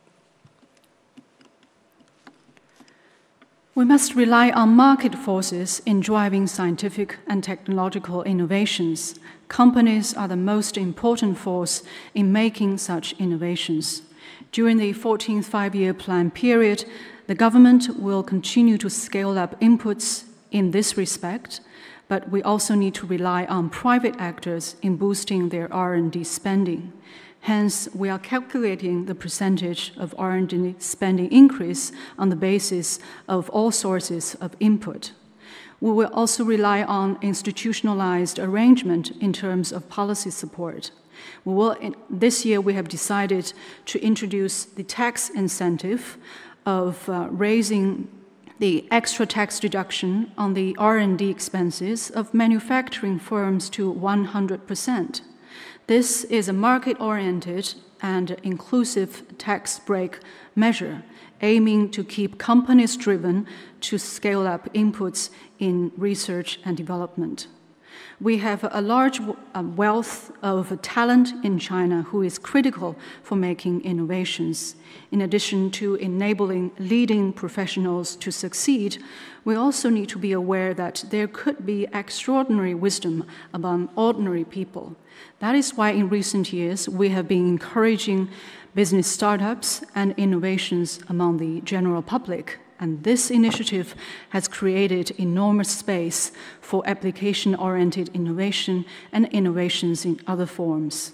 We must rely on market forces in driving scientific and technological innovations. Companies are the most important force in making such innovations. During the fourteenth Five-Year Plan period, the government will continue to scale up inputs in this respect, but we also need to rely on private actors in boosting their R and D spending. Hence, we are calculating the percentage of R and D spending increase on the basis of all sources of input. We will also rely on institutionalized arrangement in terms of policy support. We will, this year, we have decided to introduce the tax incentive of uh, raising the extra tax deduction on the R and D expenses of manufacturing firms to one hundred percent. This is a market-oriented and inclusive tax break measure, aiming to keep companies driven to scale up inputs in research and development. We have a large wealth of talent in China who is critical for making innovations. In addition to enabling leading professionals to succeed, we also need to be aware that there could be extraordinary wisdom among ordinary people. That is why in recent years we have been encouraging business startups and innovations among the general public. And this initiative has created enormous space for application-oriented innovation and innovations in other forms.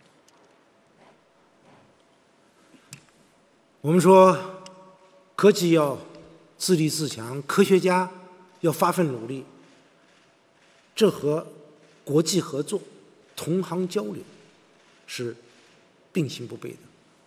我们说，科技要自立自强，科学家要发奋努力，这和国际合作、同行交流是并行不悖的。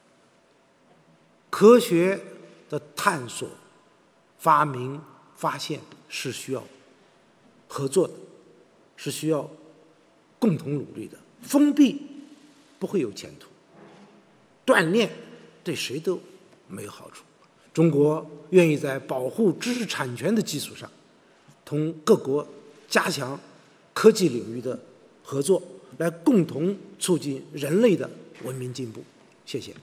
科学的探索、发明、发现是需要合作的，是需要共同努力的。封闭不会有前途，锻炼对谁都没有好处。中国愿意在保护知识产权的基础上，同各国加强科技领域的合作，来共同促进人类的文明进步。谢谢。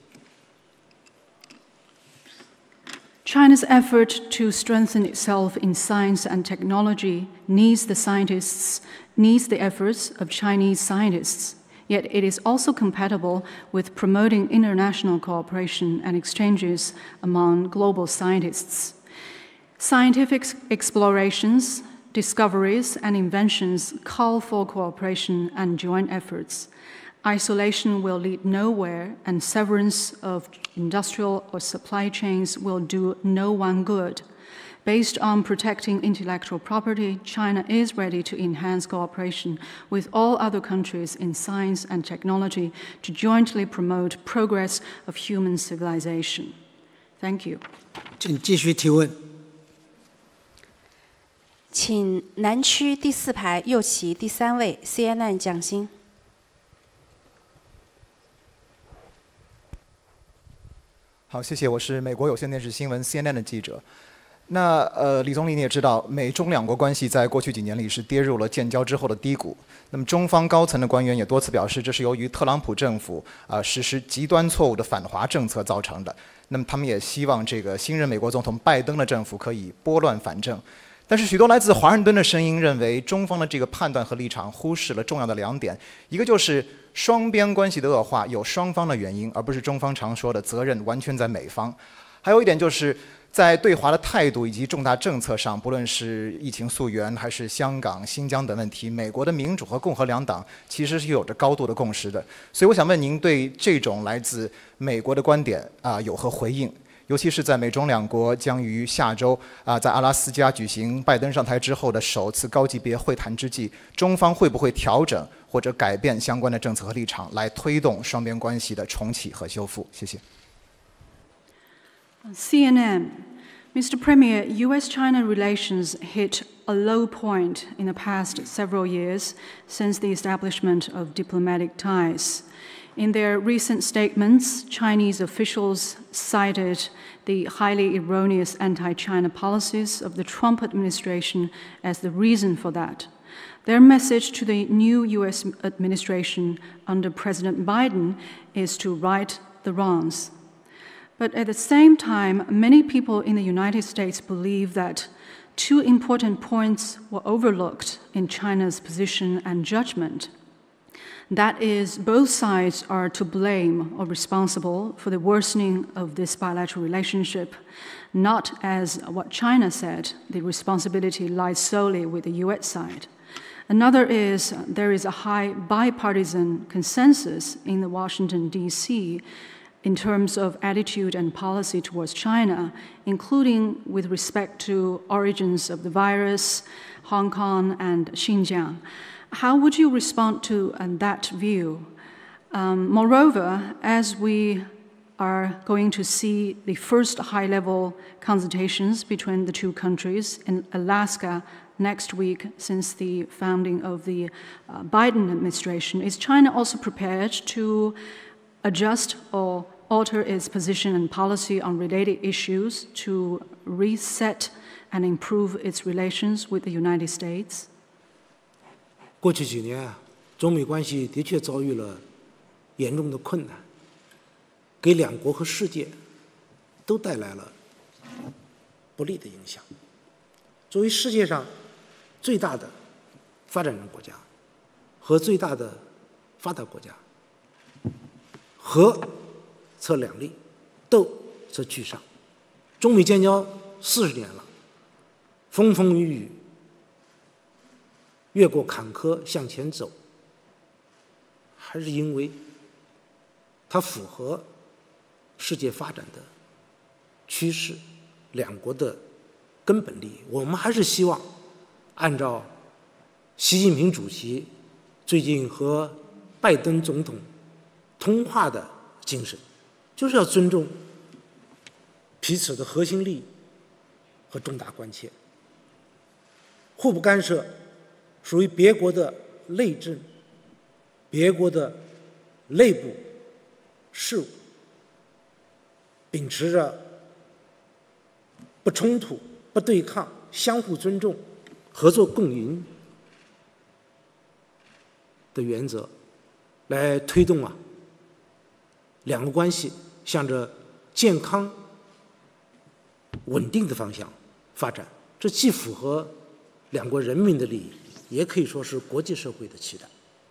China's effort to strengthen itself in science and technology needs the scientists, needs the efforts of Chinese scientists. Yet it is also compatible with promoting international cooperation and exchanges among global scientists. Scientific explorations, discoveries, and inventions call for cooperation and joint efforts. Isolation will lead nowhere, and severance of industrial or supply chains will do no one good. Based on protecting intellectual property, China is ready to enhance cooperation with all other countries in science and technology to jointly promote progress of human civilization. Thank you. 请继续提问。 请南区第四排右旗第三位 C N N 蒋欣。 好，谢谢，我是美国有线电视新闻 C N N 的记者。那呃，李总理你也知道，美中两国关系在过去几年里是跌入了建交之后的低谷。那么中方高层的官员也多次表示，这是由于特朗普政府啊、呃、实施极端错误的反华政策造成的。那么他们也希望这个新任美国总统拜登的政府可以拨乱反正。 但是许多来自华盛顿的声音认为，中方的这个判断和立场忽视了重要的两点，一个就是双边关系的恶化有双方的原因，而不是中方常说的责任完全在美方。还有一点就是在对华的态度以及重大政策上，不论是疫情溯源还是香港、新疆等问题，美国的民主和共和两党其实是有着高度的共识的。所以我想问您，对这种来自美国的观点啊、呃、有何回应？尤其是在美中两国将于下周啊、呃、在阿拉斯加举行拜登上台之后的首次高级别会谈之际，中方会不会调整或者改变相关的政策和立场，来推动双边关系的重启和修复？谢谢。 C N N, Mister Premier, U S China relations hit a low point in the past several years since the establishment of diplomatic ties. In their recent statements, Chinese officials cited the highly erroneous anti-China policies of the Trump administration as the reason for that. Their message to the new U S administration under President Biden is to right the wrongs. But at the same time, many people in the United States believe that two important points were overlooked in China's position and judgment. That is, both sides are to blame or responsible for the worsening of this bilateral relationship, not as what China said, the responsibility lies solely with the U S side. Another is there is a high bipartisan consensus in the Washington, D C in terms of attitude and policy towards China, including with respect to origins of the virus, Hong Kong, and Xinjiang. How would you respond to uh, that view? Um, moreover, as we are going to see the first high-level consultations between the two countries in Alaska next week since the founding of the uh, Biden administration, is China also prepared to adjust or alter its position and policy on related issues to reset and improve its relations with the United States? 过去几年啊，中美关系的确遭遇了严重的困难，给两国和世界都带来了不利的影响。作为世界上最大的发展中国家和最大的发达国家，和则两利，斗则俱伤。中美建交四十年了，风风雨雨，越过坎坷向前走，还是因为它符合世界发展的趋势，两国的根本利益。我们还是希望按照习近平主席最近和拜登总统通话的精神，就是要尊重彼此的核心利益和重大关切，互不干涉属于别国的内政、别国的内部事务，秉持着不冲突、不对抗、相互尊重、合作共赢的原则，来推动啊两个关系向着健康、稳定的方向发展。这既符合两国人民的利益，也可以说是国际社会的期待。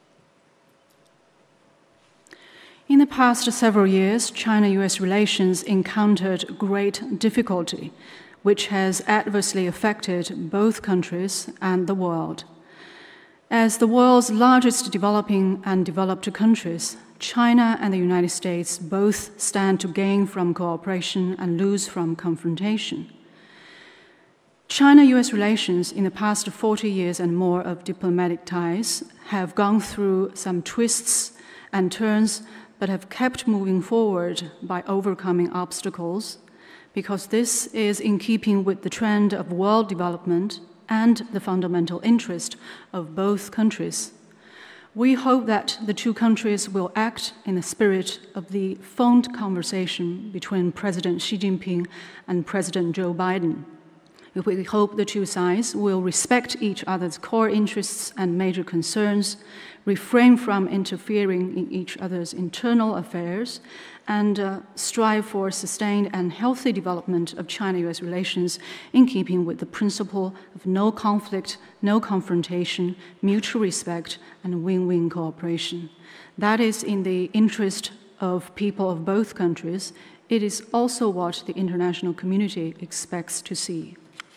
In the past several years, China-U S relations encountered great difficulty, which has adversely affected both countries and the world. As the world's largest developing and developed countries, China and the United States both stand to gain from cooperation and lose from confrontation. China-U S relations in the past forty years and more of diplomatic ties have gone through some twists and turns, but have kept moving forward by overcoming obstacles, because this is in keeping with the trend of world development and the fundamental interest of both countries. We hope that the two countries will act in the spirit of the phoned conversation between President Xi Jinping and President Joe Biden. We hope the two sides will respect each other's core interests and major concerns, refrain from interfering in each other's internal affairs, and uh, strive for sustained and healthy development of China-U S relations in keeping with the principle of no conflict, no confrontation, mutual respect, and win-win cooperation. That is in the interest of people of both countries. It is also what the international community expects to see.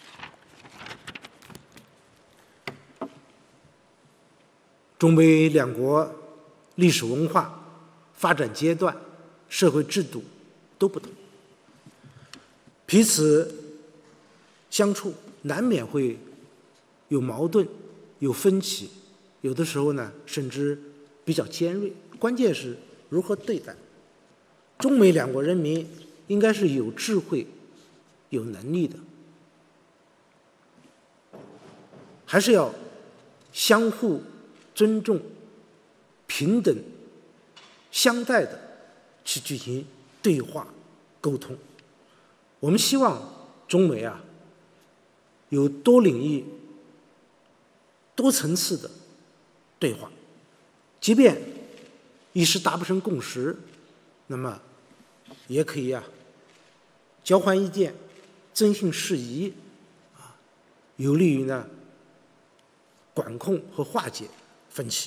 中美两国历史文化、发展阶段、社会制度都不同，彼此相处难免会有矛盾、有分歧，有的时候呢甚至比较尖锐。关键是如何对待。中美两国人民应该是有智慧、有能力的，还是要相互 尊重、平等、相待的去进行对话、沟通。我们希望中美啊有多领域、多层次的对话，即便一时达不成共识，那么也可以啊交换意见、增信事宜，啊，有利于呢管控和化解 分歧。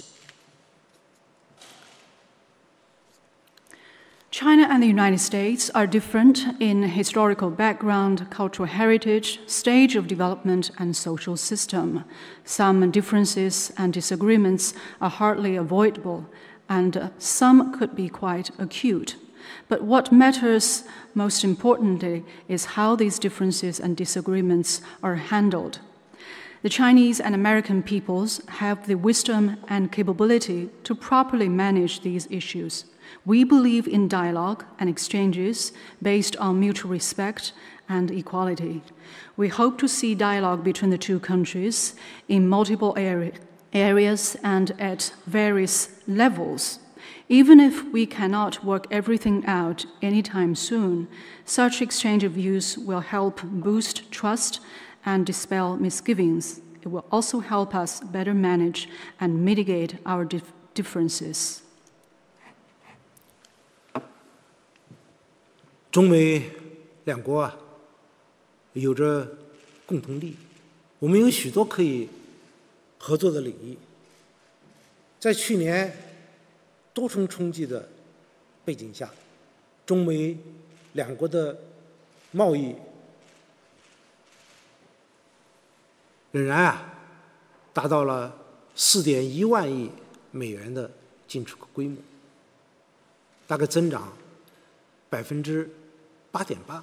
China and the United States are different in historical background, cultural heritage, stage of development, and social system. Some differences and disagreements are hardly avoidable, and some could be quite acute. But what matters most importantly is how these differences and disagreements are handled. The Chinese and American peoples have the wisdom and capability to properly manage these issues. We believe in dialogue and exchanges based on mutual respect and equality. We hope to see dialogue between the two countries in multiple area, areas and at various levels. Even if we cannot work everything out anytime soon, such exchange of views will help boost trust and dispel misgivings. It will also help us better manage and mitigate our dif differences. 中美两国啊，有着共同利益，我们有许多可以合作的领域。在去年多重冲击的背景下，中美两国的贸易 仍然啊，达到了四点一万亿美元的进出口规模，大概增长百分之八点八。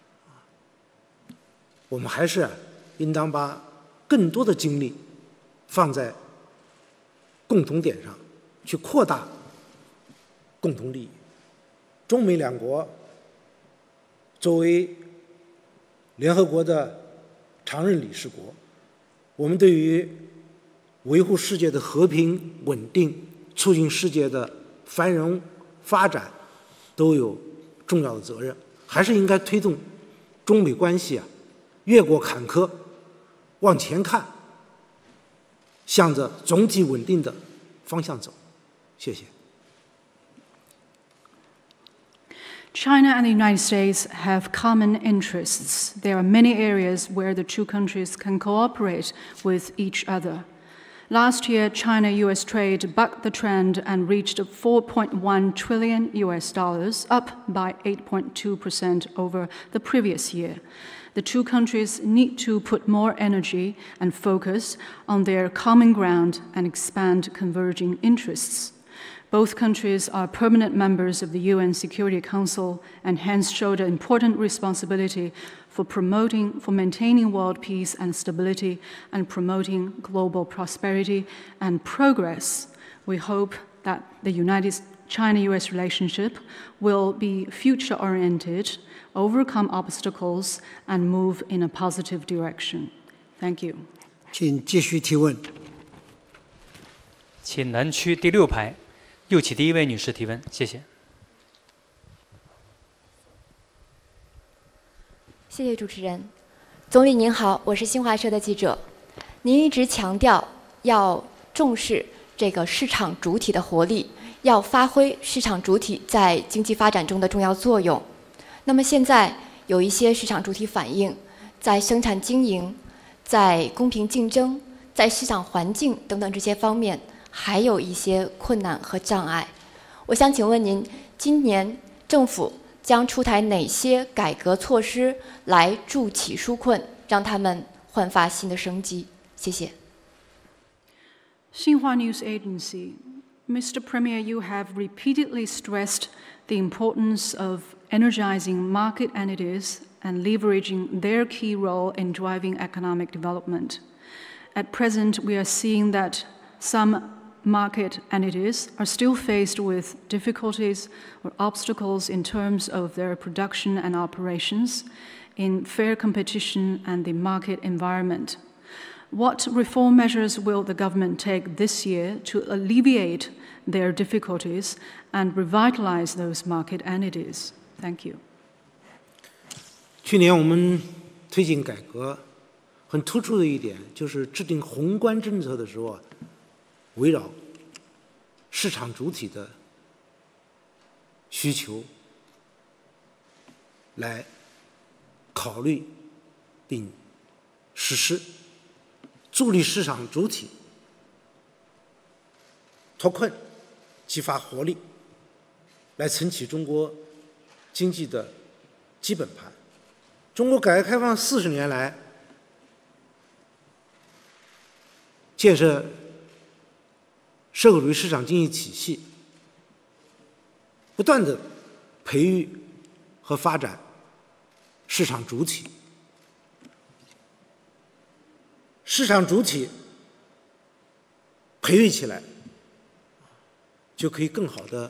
我们还是应当把更多的精力放在共同点上，去扩大共同利益。中美两国作为联合国的常任理事国， 我们对于维护世界的和平稳定、促进世界的繁荣发展，都有重要的责任，还是应该推动中美关系啊越过坎坷，往前看，向着总体稳定的方向走。谢谢。 China and the United States have common interests. There are many areas where the two countries can cooperate with each other. Last year, China-U S trade bucked the trend and reached four point one trillion U S dollars, up by eight point two percent over the previous year. The two countries need to put more energy and focus on their common ground and expand converging interests. Both countries are permanent members of the U N Security Council and hence show the important responsibility for promoting, for maintaining world peace and stability and promoting global prosperity and progress. We hope that the United China-U S relationship will be future-oriented, overcome obstacles, and move in a positive direction. Thank you. 请继续提问。 请南区第六排。 右起第一位女士提问，谢谢。 谢谢主持人。 总理您好，我是新华社的记者。您一直强调要重视这个市场主体的活力，要发挥市场主体在经济发展中的重要作用。那么现在有一些市场主体反映，在生产经营、在公平竞争、在市场环境等等这些方面，还有一些困难和障碍。我想请问您，今年政府将出台哪些改革措施来助企纾困，让他们焕发新的生机？谢谢。 Xinhua News Agency, Mister Premier, you have repeatedly stressed the importance of energizing market entities and leveraging their key role in driving economic development. At present, we are seeing that some market entities are still faced with difficulties or obstacles in terms of their production and operations in fair competition and the market environment. What reform measures will the government take this year to alleviate their difficulties and revitalize those market entities? Thank you. 去年我们推进改革，很突出的一点就是制定宏观政策的时候啊，围绕市场主体的需求来考虑并实施，助力市场主体脱困、激发活力，来撑起中国经济的基本盘。中国改革开放四十年来，建设社会主义市场经济体系，不断的培育和发展市场主体。市场主体培育起来，就可以更好的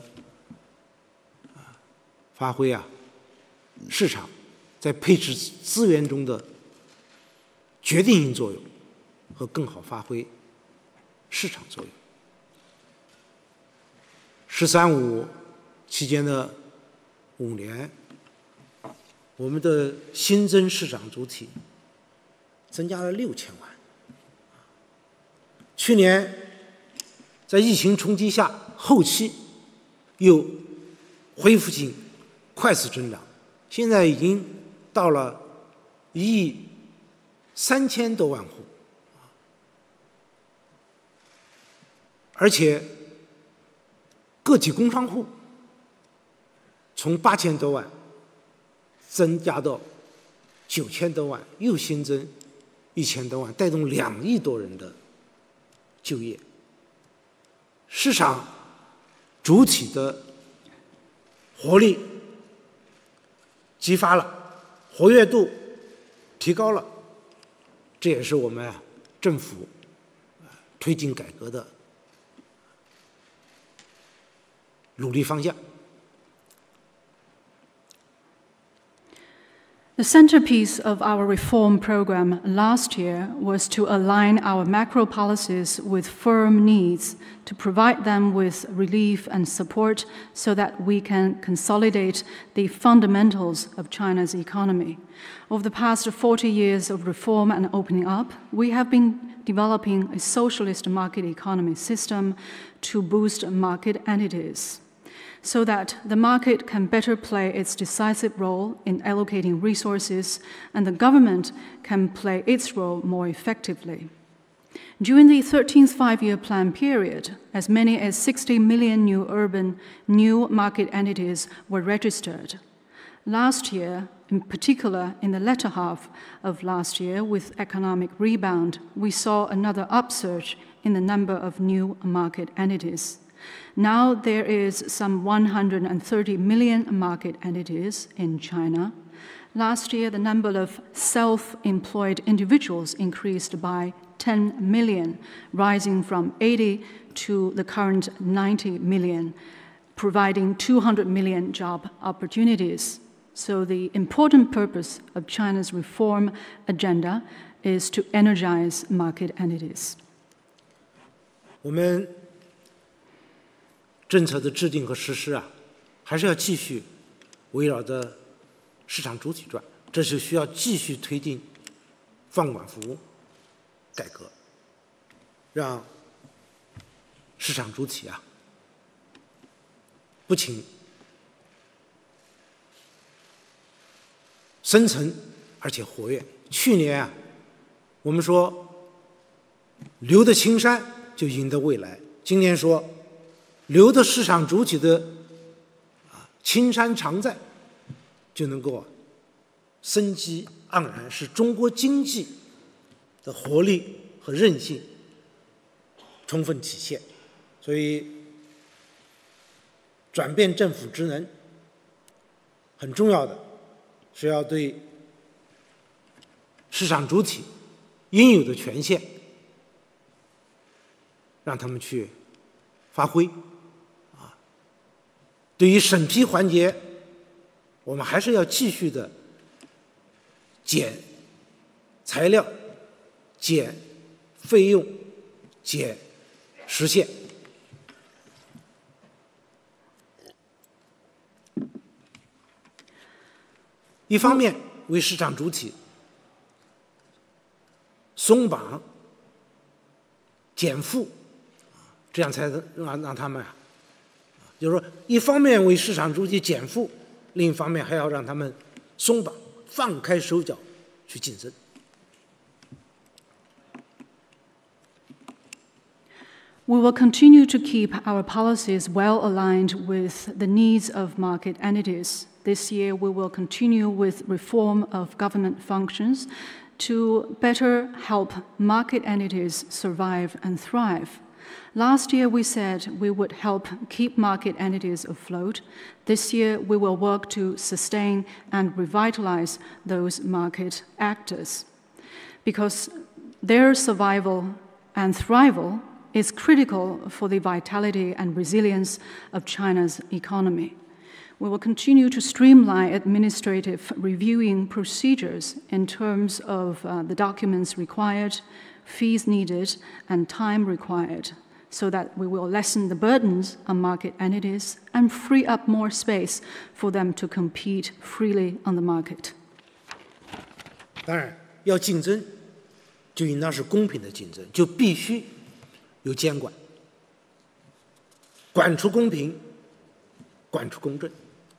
发挥啊市场在配置资源中的决定性作用，和更好发挥市场作用。“十三五”期间的五年，我们的新增市场主体增加了六千万。去年在疫情冲击下，后期又恢复性快速增长，现在已经到了一亿三千多万户，而且个体工商户从八千多万增加到九千多万，又新增一千多万，带动两亿多人的就业。市场主体的活力激发了，活跃度提高了，这也是我们啊政府推进改革的努力方向。 The centerpiece of our reform program last year was to align our macro policies with firm needs, to provide them with relief and support so that we can consolidate the fundamentals of China's economy. Over the past forty years of reform and opening up, we have been developing a socialist market economy system to boost market entities, so that the market can better play its decisive role in allocating resources and the government can play its role more effectively. During the thirteenth five-year plan period, as many as sixty million new urban new market entities were registered. Last year, in particular in the latter half of last year with economic rebound, we saw another upsurge in the number of new market entities. Now there is some one hundred thirty million market entities in China. Last year, the number of self-employed individuals increased by ten million, rising from eighty to the current ninety million, providing two hundred million job opportunities. So the important purpose of China's reform agenda is to energize market entities. 我们政策的制定和实施啊，还是要继续围绕着市场主体转，这是需要继续推进放管服务改革，让市场主体啊不仅生存而且活跃。去年啊，我们说留得青山就赢得未来，今年说留得市场主体的啊青山常在，就能够啊生机盎然，使中国经济的活力和韧性充分体现。所以转变政府职能很重要的是要对市场主体应有的权限让他们去发挥啊。对于审批环节，我们还是要继续的减材料、减费用、减时限。一方面为市场主体松绑、减负，这样才能让让他们啊，就是说，一方面为市场主体减负，另一方面还要让他们松绑、放开手脚去竞争。 We will continue to keep our policies well aligned with the needs of market entities. This year, we will continue with reform of government functions to better help market entities survive and thrive. Last year, we said we would help keep market entities afloat. This year, we will work to sustain and revitalize those market actors, because their survival and thrival is critical for the vitality and resilience of China's economy. We will continue to streamline administrative reviewing procedures in terms of uh, the documents required, fees needed, and time required, so that we will lessen the burdens on market entities and free up more space for them to compete freely on the market. 当然，要竞争，就应当是公平的竞争，就必须有监管，管出公平，管出公正。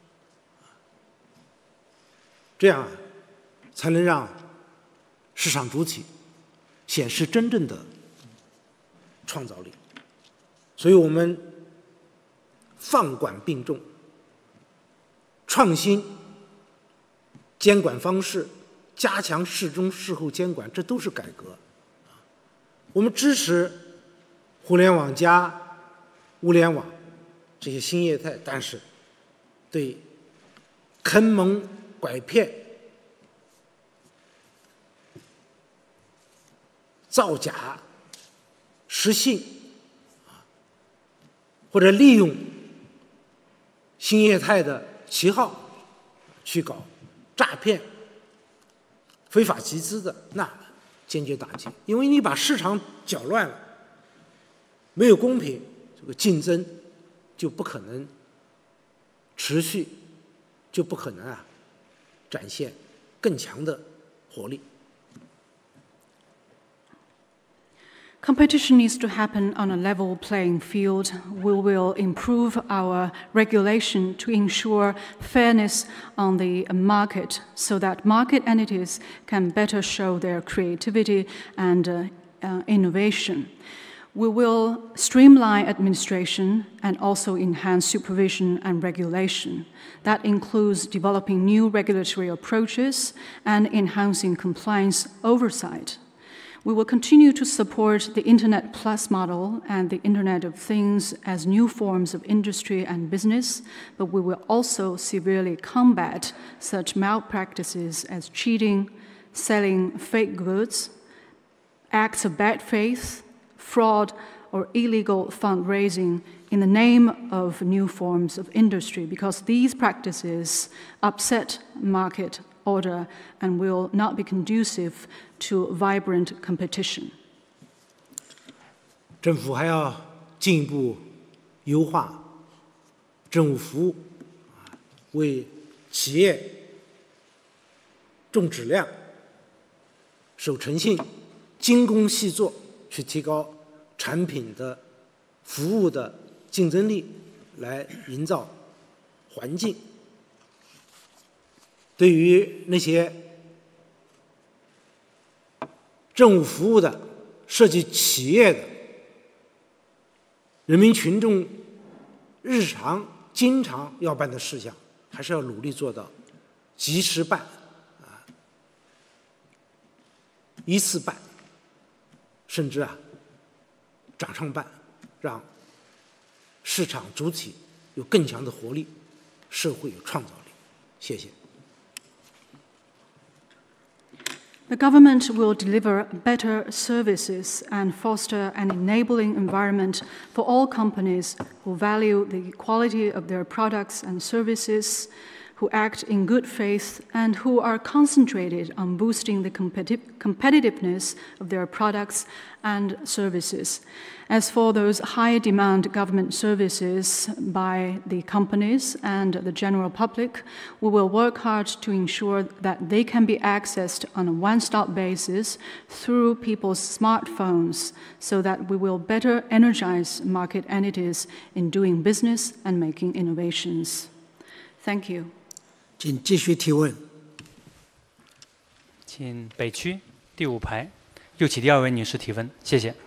这样啊，才能让市场主体显示真正的创造力。所以我们放管并重，创新监管方式，加强事中事后监管，这都是改革。我们支持互联网加物联网这些新业态，但是对坑蒙拐骗、造假、失信，或者利用新业态的旗号去搞诈骗、非法集资的，那坚决打击。因为你把市场搅乱了，没有公平，这个竞争就不可能持续，就不可能啊展现更强的活力。 Competition needs to happen on a level playing field. We will improve our regulation to ensure fairness on the market so that market entities can better show their creativity and uh, uh, innovation. We will streamline administration and also enhance supervision and regulation. That includes developing new regulatory approaches and enhancing compliance oversight. We will continue to support the Internet Plus model and the Internet of Things as new forms of industry and business, but we will also severely combat such malpractices as cheating, selling fake goods, acts of bad faith, fraud, or illegal fundraising in the name of new forms of industry, because these practices upset market order and will not be conducive to vibrant competition. 政府还要进一步优化政务服务，为企业重质量、 守诚信、精工细作，去提高产品的、服务的竞争力，来营造环境。对于那些政务服务的、涉及企业的、人民群众日常经常要办的事项，还是要努力做到及时办，啊，一次办，甚至啊，掌上办，让市场主体有更强的活力，社会有创造力。谢谢。 The government will deliver better services and foster an enabling environment for all companies who value the quality of their products and services, who act in good faith, and who are concentrated on boosting the competi- competitiveness of their products and services. As for those high-demand government services by the companies and the general public, we will work hard to ensure that they can be accessed on a one-stop basis through people's smartphones, so that we will better energize market entities in doing business and making innovations. Thank you. 请继续提问。 请北区第五排右起第二位女士提问，谢谢。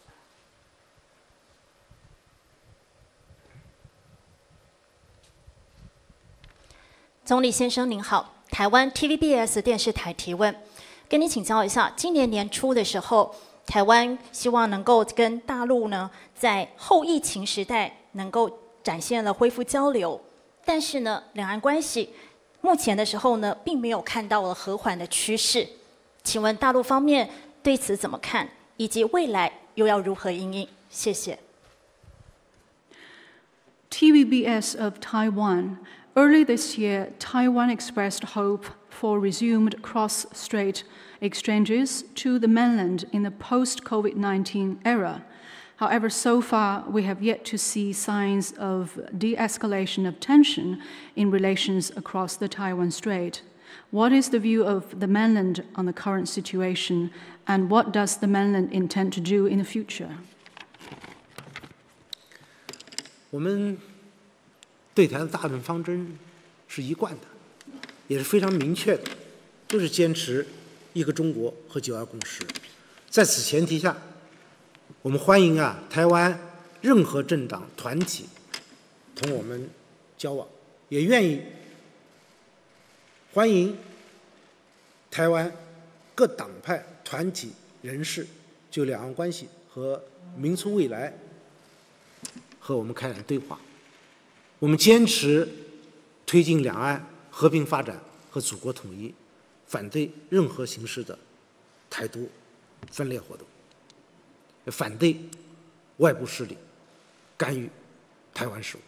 总理先生您好，台湾 T V B S 电视台提问，跟你请教一下，今年年初的时候，台湾希望能够跟大陆呢，在后疫情时代能够展现了恢复交流，但是呢，两岸关系目前的时候呢，并没有看到了和缓的趋势。请问大陆方面对此怎么看，以及未来又要如何因应？谢谢。 T V B S of Taiwan. Early this year, Taiwan expressed hope for resumed cross-strait exchanges to the mainland in the post-COVID nineteen era. However, so far, we have yet to see signs of de-escalation of tension in relations across the Taiwan Strait. What is the view of the mainland on the current situation, and what does the mainland intend to do in the future? 我们对台的大论方针是一贯的，也是非常明确的，就是坚持一个中国和九二共识。在此前提下，我们欢迎啊台湾任何政党团体同我们交往，也愿意欢迎台湾各党派团体人士就两岸关系和民族未来和我们开展对话。我们坚持推进两岸和平发展和祖国统一，反对任何形式的台独分裂活动，反对外部势力干预台湾事务。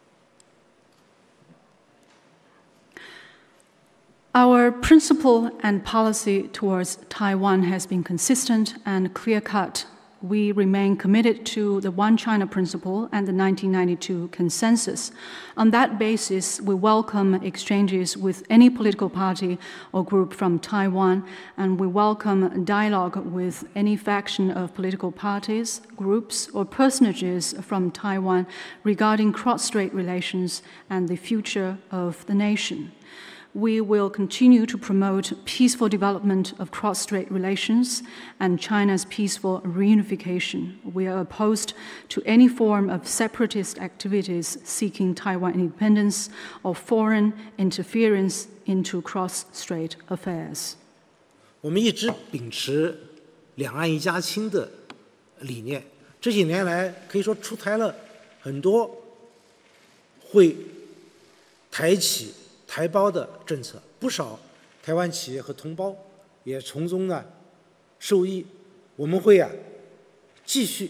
Our principle and policy towards Taiwan has been consistent and clear-cut. We remain committed to the One China principle and the nineteen ninety-two consensus. On that basis, we welcome exchanges with any political party or group from Taiwan, and we welcome dialogue with any faction of political parties, groups, or personages from Taiwan regarding cross-strait relations and the future of the nation. We will continue to promote peaceful development of cross-strait relations and China's peaceful reunification. We are opposed to any form of separatist activities seeking Taiwan independence or foreign interference into cross-strait affairs. 我们一直秉持两岸一家亲的理念，这几年来可以说出台了很多会台企台胞的政策，不少台湾企业和同胞也从中呢受益。我们会啊继续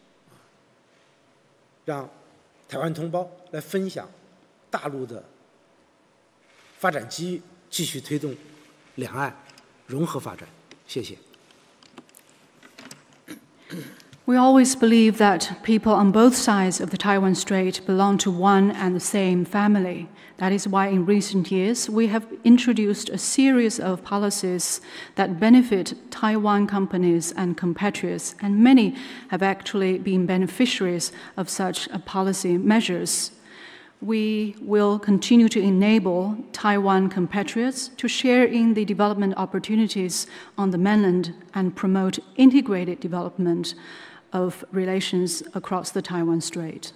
让台湾同胞来分享大陆的发展机遇，继续推动两岸融合发展。谢谢。 We always believe that people on both sides of the Taiwan Strait belong to one and the same family. That is why in recent years we have introduced a series of policies that benefit Taiwan companies and compatriots, and many have actually been beneficiaries of such policy measures. We will continue to enable Taiwan compatriots to share in the development opportunities on the mainland and promote integrated development of relations across the Taiwan Strait.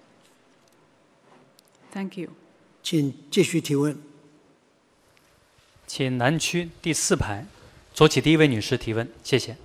Thank you. 请继续提问。 请南区第四排左起第一位女士提问，谢谢。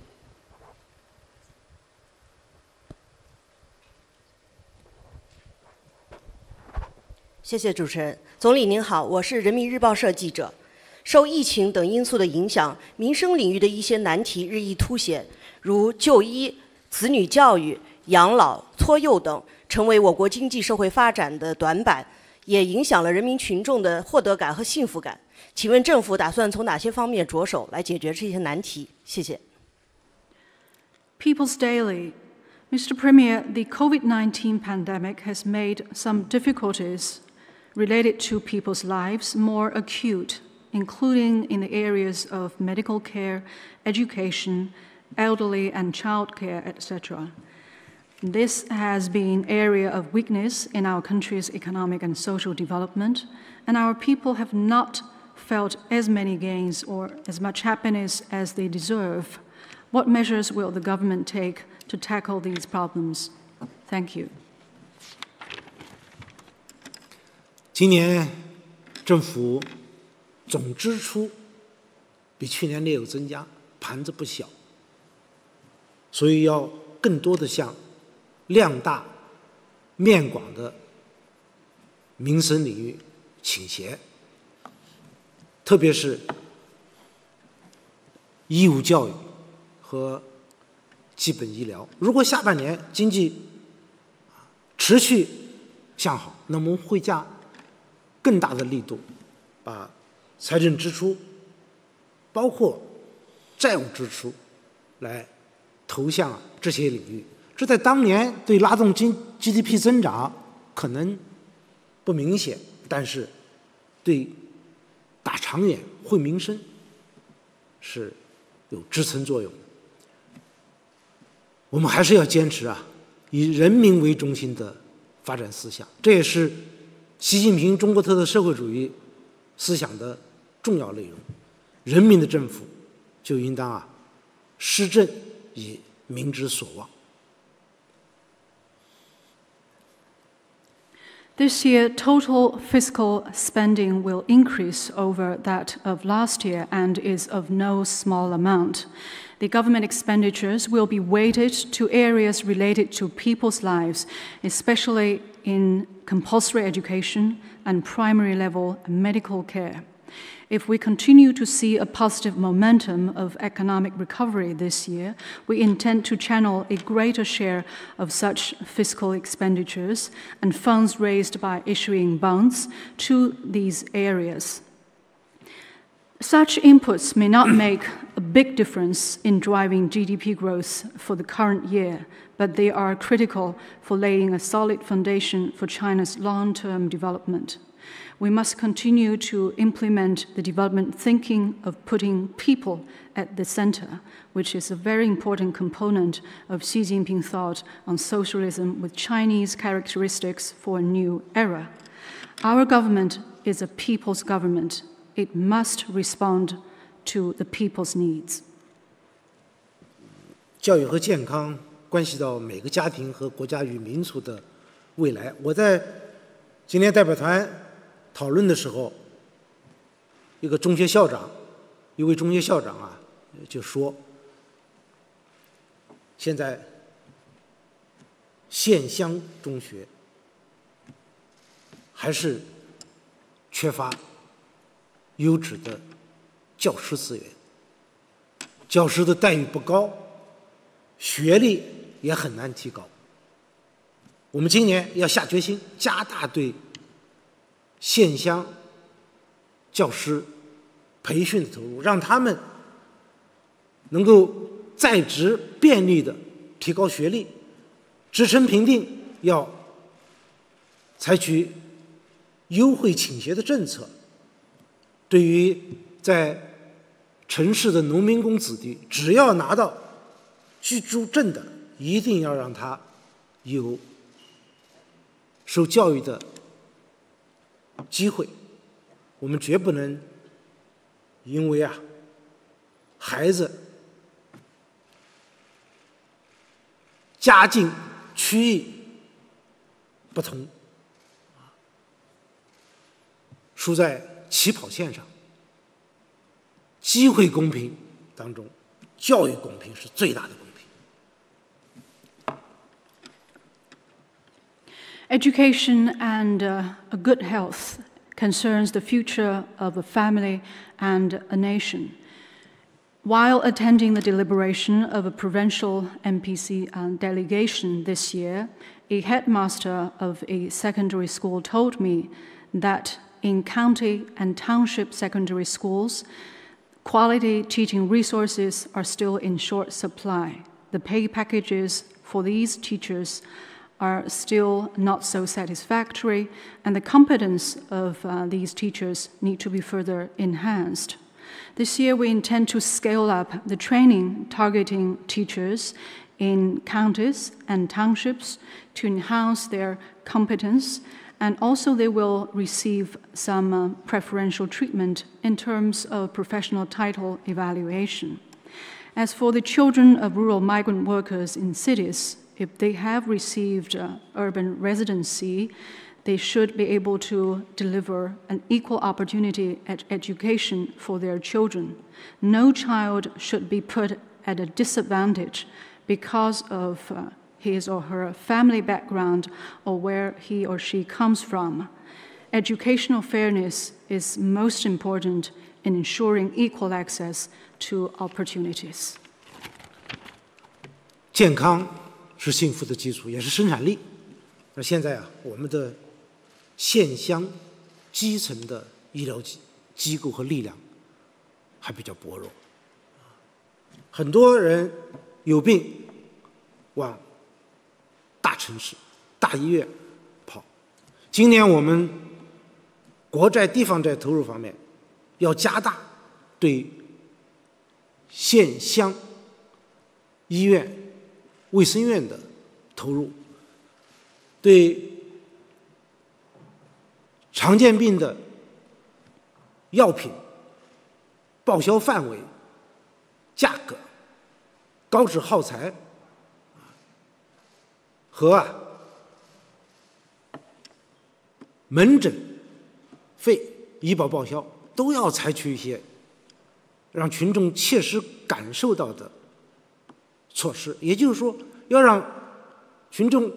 谢谢主持人。总理您好，我是人民日报社记者。受疫情等因素的影响，民生领域的一些难题日益凸显，如就医、子女教育、养老、托幼等，成为我国经济社会发展的短板，也影响了人民群众的获得感和幸福感。请问政府打算从哪些方面着手来解决这些难题？谢谢。 People's Daily. Mister Premier, the COVID nineteen pandemic has made some difficulties related to people's lives more acute, including in the areas of medical care, education, elderly and child care, et cetera. This has been an area of weakness in our country's economic and social development, and our people have not felt as many gains or as much happiness as they deserve. What measures will the government take to tackle these problems? Thank you. 今年政府总支出比去年略有增加，盘子不小，所以要更多的向量大、面广的民生领域倾斜，特别是义务教育和基本医疗。如果下半年经济持续向好，那么我们会加更大的力度，把财政支出，包括债务支出，来投向这些领域。这在当年对拉动经 G D P 增长可能不明显，但是对打长远、惠民生是有支撑作用的。我们还是要坚持啊，以人民为中心的发展思想，这也是习近平中国特色社会主义思想的重要内容。人民的政府就应当啊，施政以民之所望。 This year, total fiscal spending will increase over that of last year and is of no small amount. The government expenditures will be weighted to areas related to people's lives, especially in compulsory education and primary level medical care. If we continue to see a positive momentum of economic recovery this year, we intend to channel a greater share of such fiscal expenditures and funds raised by issuing bonds to these areas. Such inputs may not make a big difference in driving G D P growth for the current year, but they are critical for laying a solid foundation for China's long-term development. We must continue to implement the development thinking of putting people at the center, which is a very important component of Xi Jinping thought on socialism with Chinese characteristics for a new era. Our government is a people's government. It must respond to the people's needs. 教育和健康关系到每个家庭和国家与民族的未来。我在今年代表团讨论的时候，一个中学校长，一位中学校长啊，就说，现在县乡中学还是缺乏优质的教师资源，教师的待遇不高，学历也很难提高。我们今年要下决心加大对县乡教师培训的投入，让他们能够在职便利的提高学历，职称评定要采取优惠倾斜的政策。对于在城市的农民工子弟，只要拿到居住证的，一定要让他有受教育的机会。我们绝不能因为啊孩子家境区域不同，输在起跑线上。机会公平当中，教育公平是最大的公平。 Education and uh, a good health concerns the future of a family and a nation. While attending the deliberation of a provincial N P C uh, delegation this year, a headmaster of a secondary school told me that in county and township secondary schools, quality teaching resources are still in short supply. The pay packages for these teachers are still not so satisfactory, and the competence of uh, these teachers need to be further enhanced. This year, we intend to scale up the training targeting teachers in counties and townships to enhance their competence, and also they will receive some uh, preferential treatment in terms of professional title evaluation. As for the children of rural migrant workers in cities, if they have received uh, urban residency, they should be able to deliver an equal opportunity at education for their children. No child should be put at a disadvantage because of uh, his or her family background or where he or she comes from. Educational fairness is most important in ensuring equal access to opportunities. 健康是幸福的基础，也是生产力。而现在啊，我们的县乡基层的医疗机机构和力量还比较薄弱，很多人有病往大城市、大医院跑。今年我们国债、地方债投入方面要加大对县乡医院、卫生院的投入，对常见病的药品报销范围、价格、高值耗材和啊门诊费医保报销都要采取一些让群众切实感受到的措施，也就是说，要让群众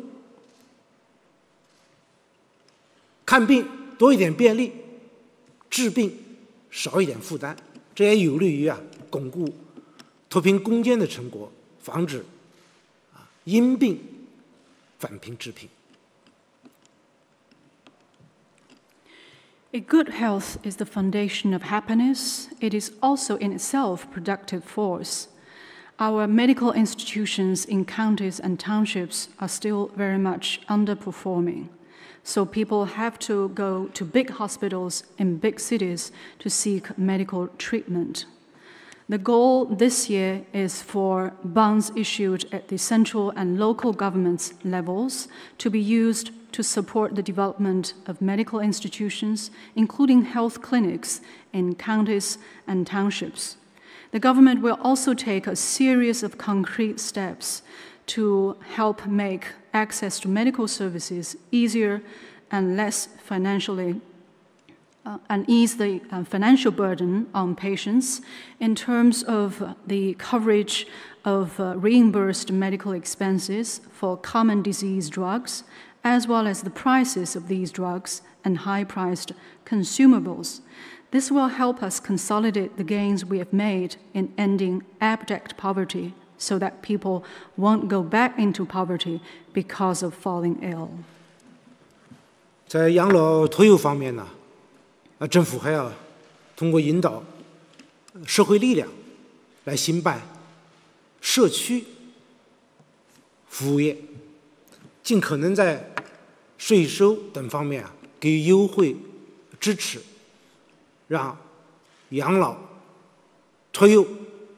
看病多一点便利，治病少一点负担，这也有利于啊巩固脱贫攻坚的成果，防止啊因病返贫致贫。 A good health is the foundation of happiness. It is also in itself productive force. Our medical institutions in counties and townships are still very much underperforming. So people have to go to big hospitals in big cities to seek medical treatment. The goal this year is for bonds issued at the central and local governments levels to be used to support the development of medical institutions, including health clinics in counties and townships. The government will also take a series of concrete steps to help make access to medical services easier and less financially uh, and ease the uh, financial burden on patients in terms of the coverage of uh, reimbursed medical expenses for common disease drugs, as well as the prices of these drugs and high-priced consumables. This will help us consolidate the gains we have made in ending abject poverty so that people won't go back into poverty because of falling ill. 在养老托幼方面呢，啊，政府还要通过引导社会力量来兴办社区服务业，尽可能在税收等方面啊给予优惠支持，让养老、托幼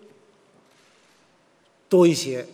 多一些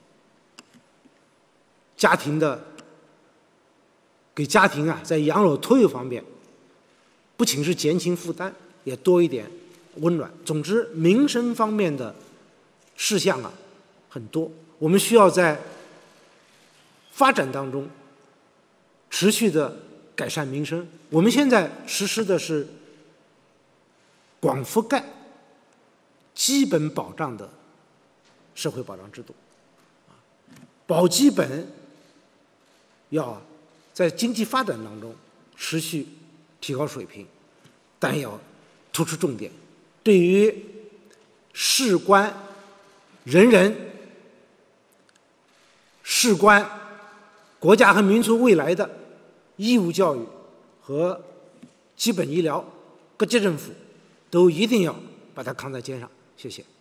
家庭的，给家庭啊在养老托幼方面，不仅是减轻负担，也多一点温暖。总之，民生方面的事项啊很多，我们需要在发展当中持续的改善民生。我们现在实施的是广覆盖、基本保障的社会保障制度，保基本要在经济发展当中持续提高水平，但要突出重点，对于事关人人、事关国家和民族未来的义务教育和基本医疗，各级政府都一定要把它扛在肩上。谢谢。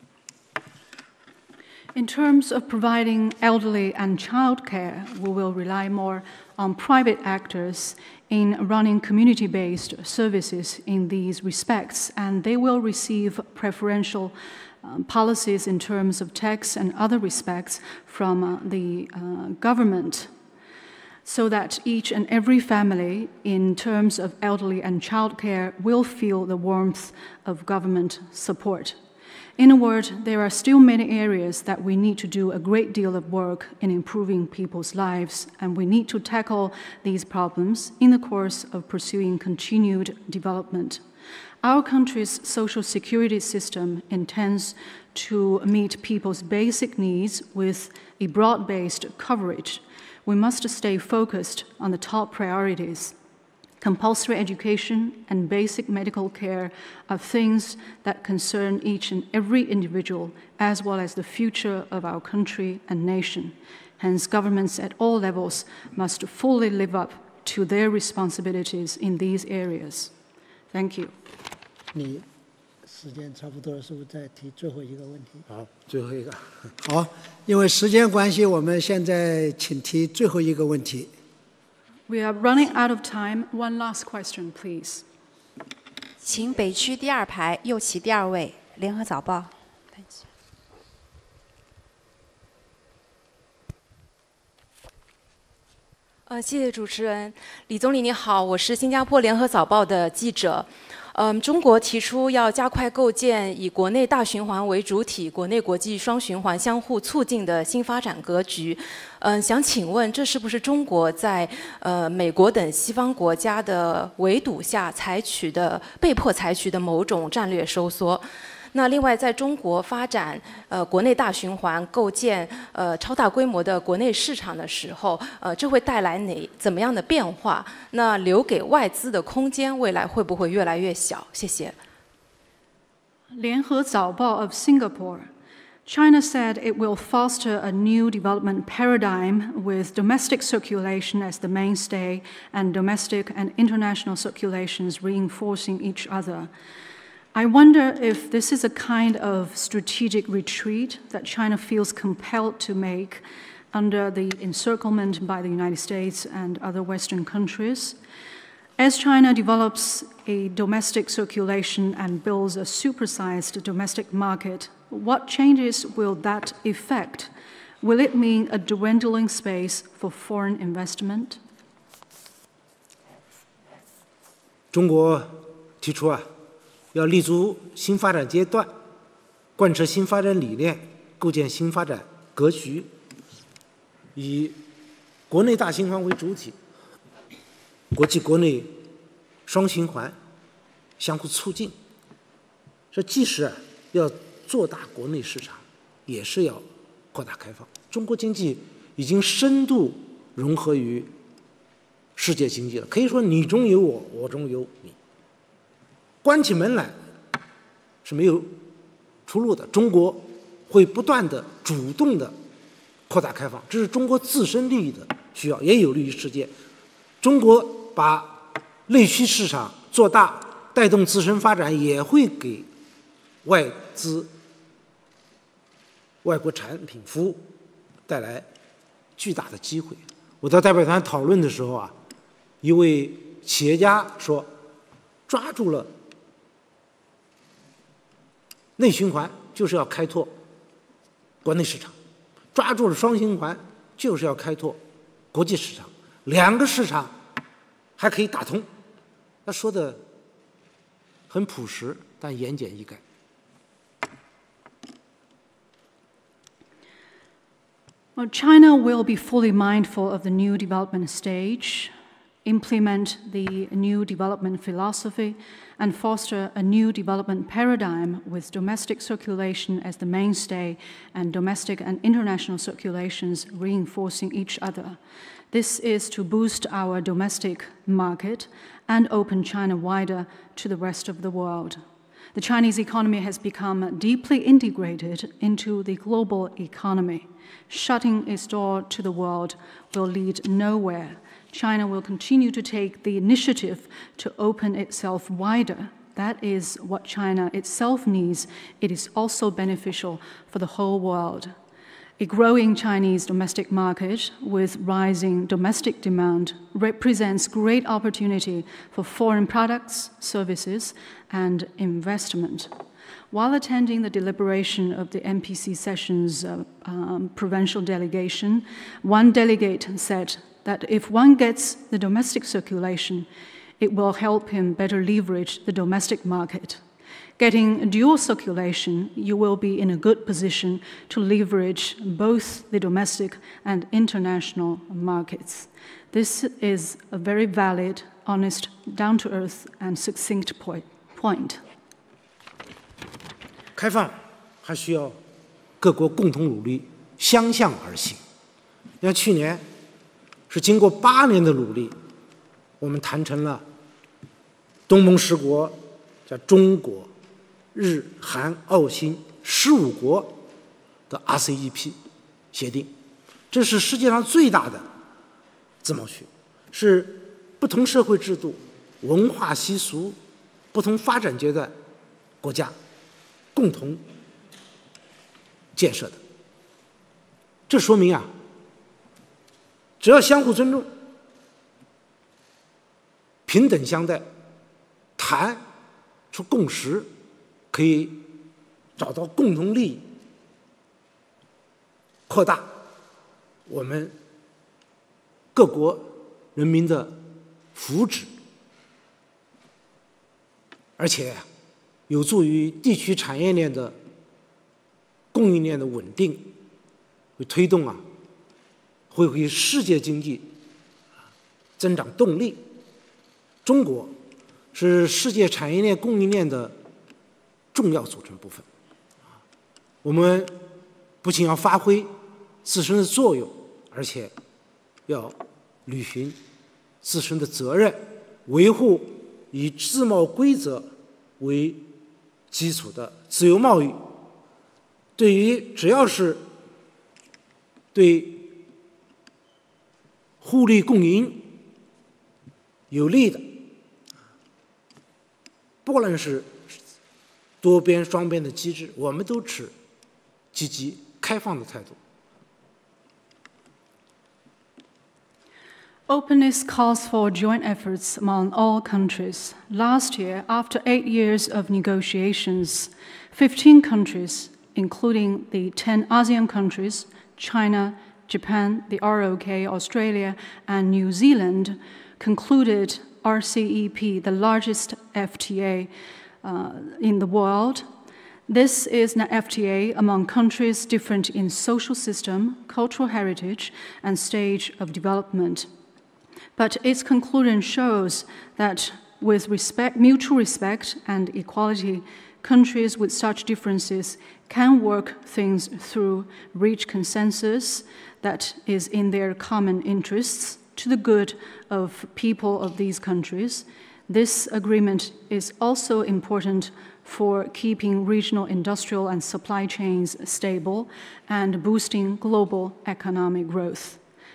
In terms of providing elderly and childcare, we will rely more on private actors in running community-based services in these respects, and they will receive preferential um, policies in terms of tax and other respects from uh, the uh, government, so that each and every family, in terms of elderly and childcare, will feel the warmth of government support. In a word, there are still many areas that we need to do a great deal of work in improving people's lives, and we need to tackle these problems in the course of pursuing continued development. Our country's social security system intends to meet people's basic needs with a broad-based coverage. We must stay focused on the top priorities. Compulsory education and basic medical care are things that concern each and every individual, as well as the future of our country and nation. Hence, governments at all levels must fully live up to their responsibilities in these areas. Thank you. 你时间差不多了，是不是再提最后一个问题？ 好，最后一个。 好，因为时间关系，我们现在请提最后一个问题。 We are running out of time. One last question, please. 请北区第二排右旗第二位，联合早报。 呃，谢谢主持人，李总理你好，我是新加坡联合早报的记者。嗯，中国提出要加快构建以国内大循环为主体、国内国际双循环相互促进的新发展格局。嗯，想请问，这是不是中国在呃美国等西方国家的围堵下采取的、被迫采取的某种战略收缩？那另外，在中国发展呃国内大循环、构建呃超大规模的国内市场的时候，呃，这会带来哪怎么样的变化？那留给外资的空间，未来会不会越来越小？谢谢。 联合早报 of Singapore. China said it will foster a new development paradigm with domestic circulation as the mainstay and domestic and international circulations reinforcing each other. I wonder if this is a kind of strategic retreat that China feels compelled to make under the encirclement by the United States and other Western countries. As China develops a domestic circulation and builds a supersized domestic market, what changes will that effect? Will it mean a dwindling space for foreign investment? 中国提出啊，要立足新发展阶段，贯彻新发展理念，构建新发展格局，以国内大循环为主体，国际国内双循环相互促进。这既是啊要做大国内市场，也是要扩大开放。中国经济已经深度融合于世界经济了，可以说你中有我，我中有你。关起门来是没有出路的。中国会不断的主动的扩大开放，这是中国自身利益的需要，也有利于世界。中国把内需市场做大，带动自身发展，也会给外资、外国产品服务带来巨大的机会。我在代表团讨论的时候啊，一位企业家说，抓住了内循环就是要开拓国内市场，抓住了双循环就是要开拓国际市场，两个市场还可以打通。他说的很朴实，但言简意赅。 Well, China will be fully mindful of the new development stage, implement the new development philosophy, and foster a new development paradigm with domestic circulation as the mainstay and domestic and international circulations reinforcing each other. This is to boost our domestic market and open China wider to the rest of the world. The Chinese economy has become deeply integrated into the global economy. Shutting its door to the world will lead nowhere. China will continue to take the initiative to open itself wider. That is what China itself needs. It is also beneficial for the whole world. A growing Chinese domestic market with rising domestic demand represents great opportunity for foreign products, services, and investment. While attending the deliberation of the N P C session's uh, um, provincial delegation, one delegate said that if one gets the domestic circulation, it will help him better leverage the domestic market. Getting dual circulation, you will be in a good position to leverage both the domestic and international markets. This is a very valid, honest, down-to-earth, and succinct point. 开放还需要各国共同努力，相向而行。你看，去年是经过八年的努力，我们谈成了东盟十国，叫中国、日、韩、澳、新十五国的 R C E P 协定，这是世界上最大的自贸区，是不同社会制度、文化习俗、不同发展阶段国家共同建设的。这说明啊，只要相互尊重、平等相待，谈出共识，可以找到共同利益，扩大我们各国人民的福祉，而且有助于地区产业链的供应链的稳定，会推动啊，会给世界经济增长动力。中国是世界产业链供应链的重要组成部分。我们不仅要发挥自身的作用，而且要履行自身的责任，维护以自贸规则为基础的自由贸易。对于只要是对互利共赢有利的，不论是多边、双边的机制，我们都持积极开放的态度。 Openness calls for joint efforts among all countries. Last year, after eight years of negotiations, fifteen countries, including the ten ASEAN countries, China, Japan, the R O K, Australia, and New Zealand, concluded R C E P, the largest F T A uh, in the world. This is an F T A among countries different in social system, cultural heritage, and stage of development. But its conclusion shows that with respect, mutual respect and equality, countries with such differences can work things through, reach consensus that is in their common interests to the good of people of these countries. This agreement is also important for keeping regional industrial and supply chains stable and boosting global economic growth.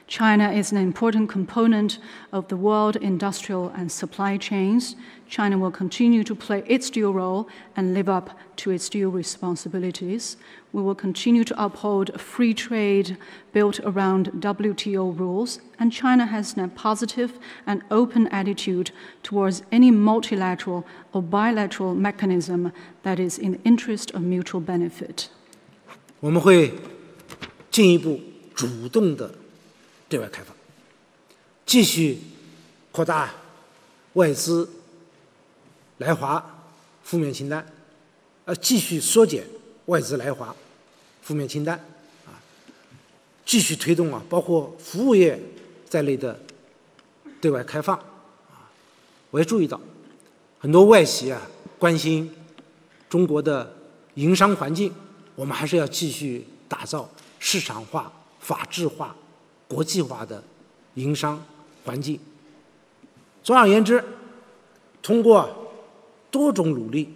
China is an important component of the world industrial and supply chains. China will continue to play its dual role and live up to its dual responsibilities. We will continue to uphold free trade built around W T O rules, and China has a positive and open attitude towards any multilateral or bilateral mechanism that is in the interest of mutual benefit. 我们会进一步主动的对外开放，继续扩大外资来华负面清单，呃，继续缩减外资来华负面清单，啊，继续推动啊，包括服务业在内的对外开放，啊，我也注意到很多外企啊关心中国的营商环境，我们还是要继续打造市场化、法治化、国际化的营商环境。总而言之，通过多种努力，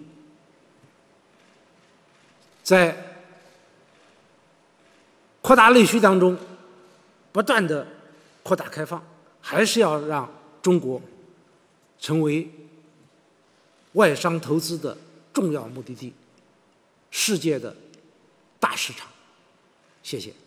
在扩大内需当中，不断的扩大开放，还是要让中国成为外商投资的重要目的地，世界的大市场。谢谢。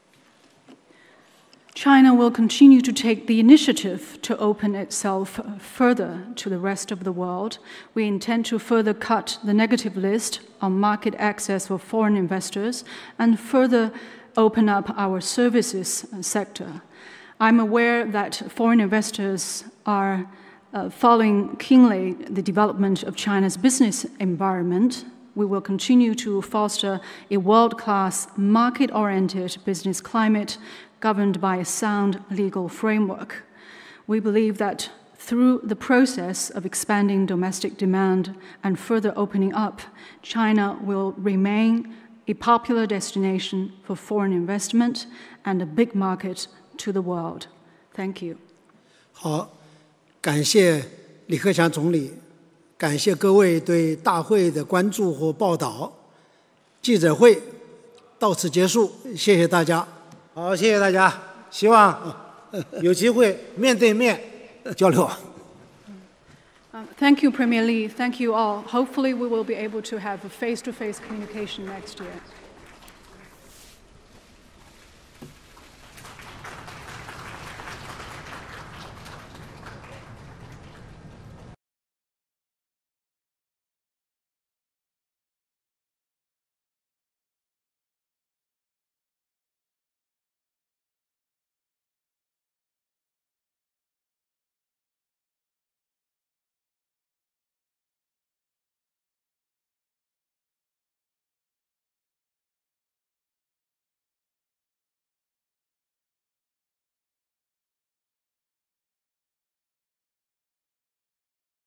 China will continue to take the initiative to open itself further to the rest of the world. We intend to further cut the negative list on market access for foreign investors and further open up our services sector. I'm aware that foreign investors are uh, following keenly the development of China's business environment. We will continue to foster a world-class, market-oriented business climate governed by a sound legal framework. We believe that through the process of expanding domestic demand and further opening up, China will remain a popular destination for foreign investment and a big market to the world. Thank you. 好，感谢李克强总理，感谢各位对大会的关注和报道。记者会到此结束，谢谢大家。 好，谢谢大家，希望有机会面对面交流。 Um, thank you, Premier Li. Thank you all. Hopefully we will be able to have a face-to-face communication next year.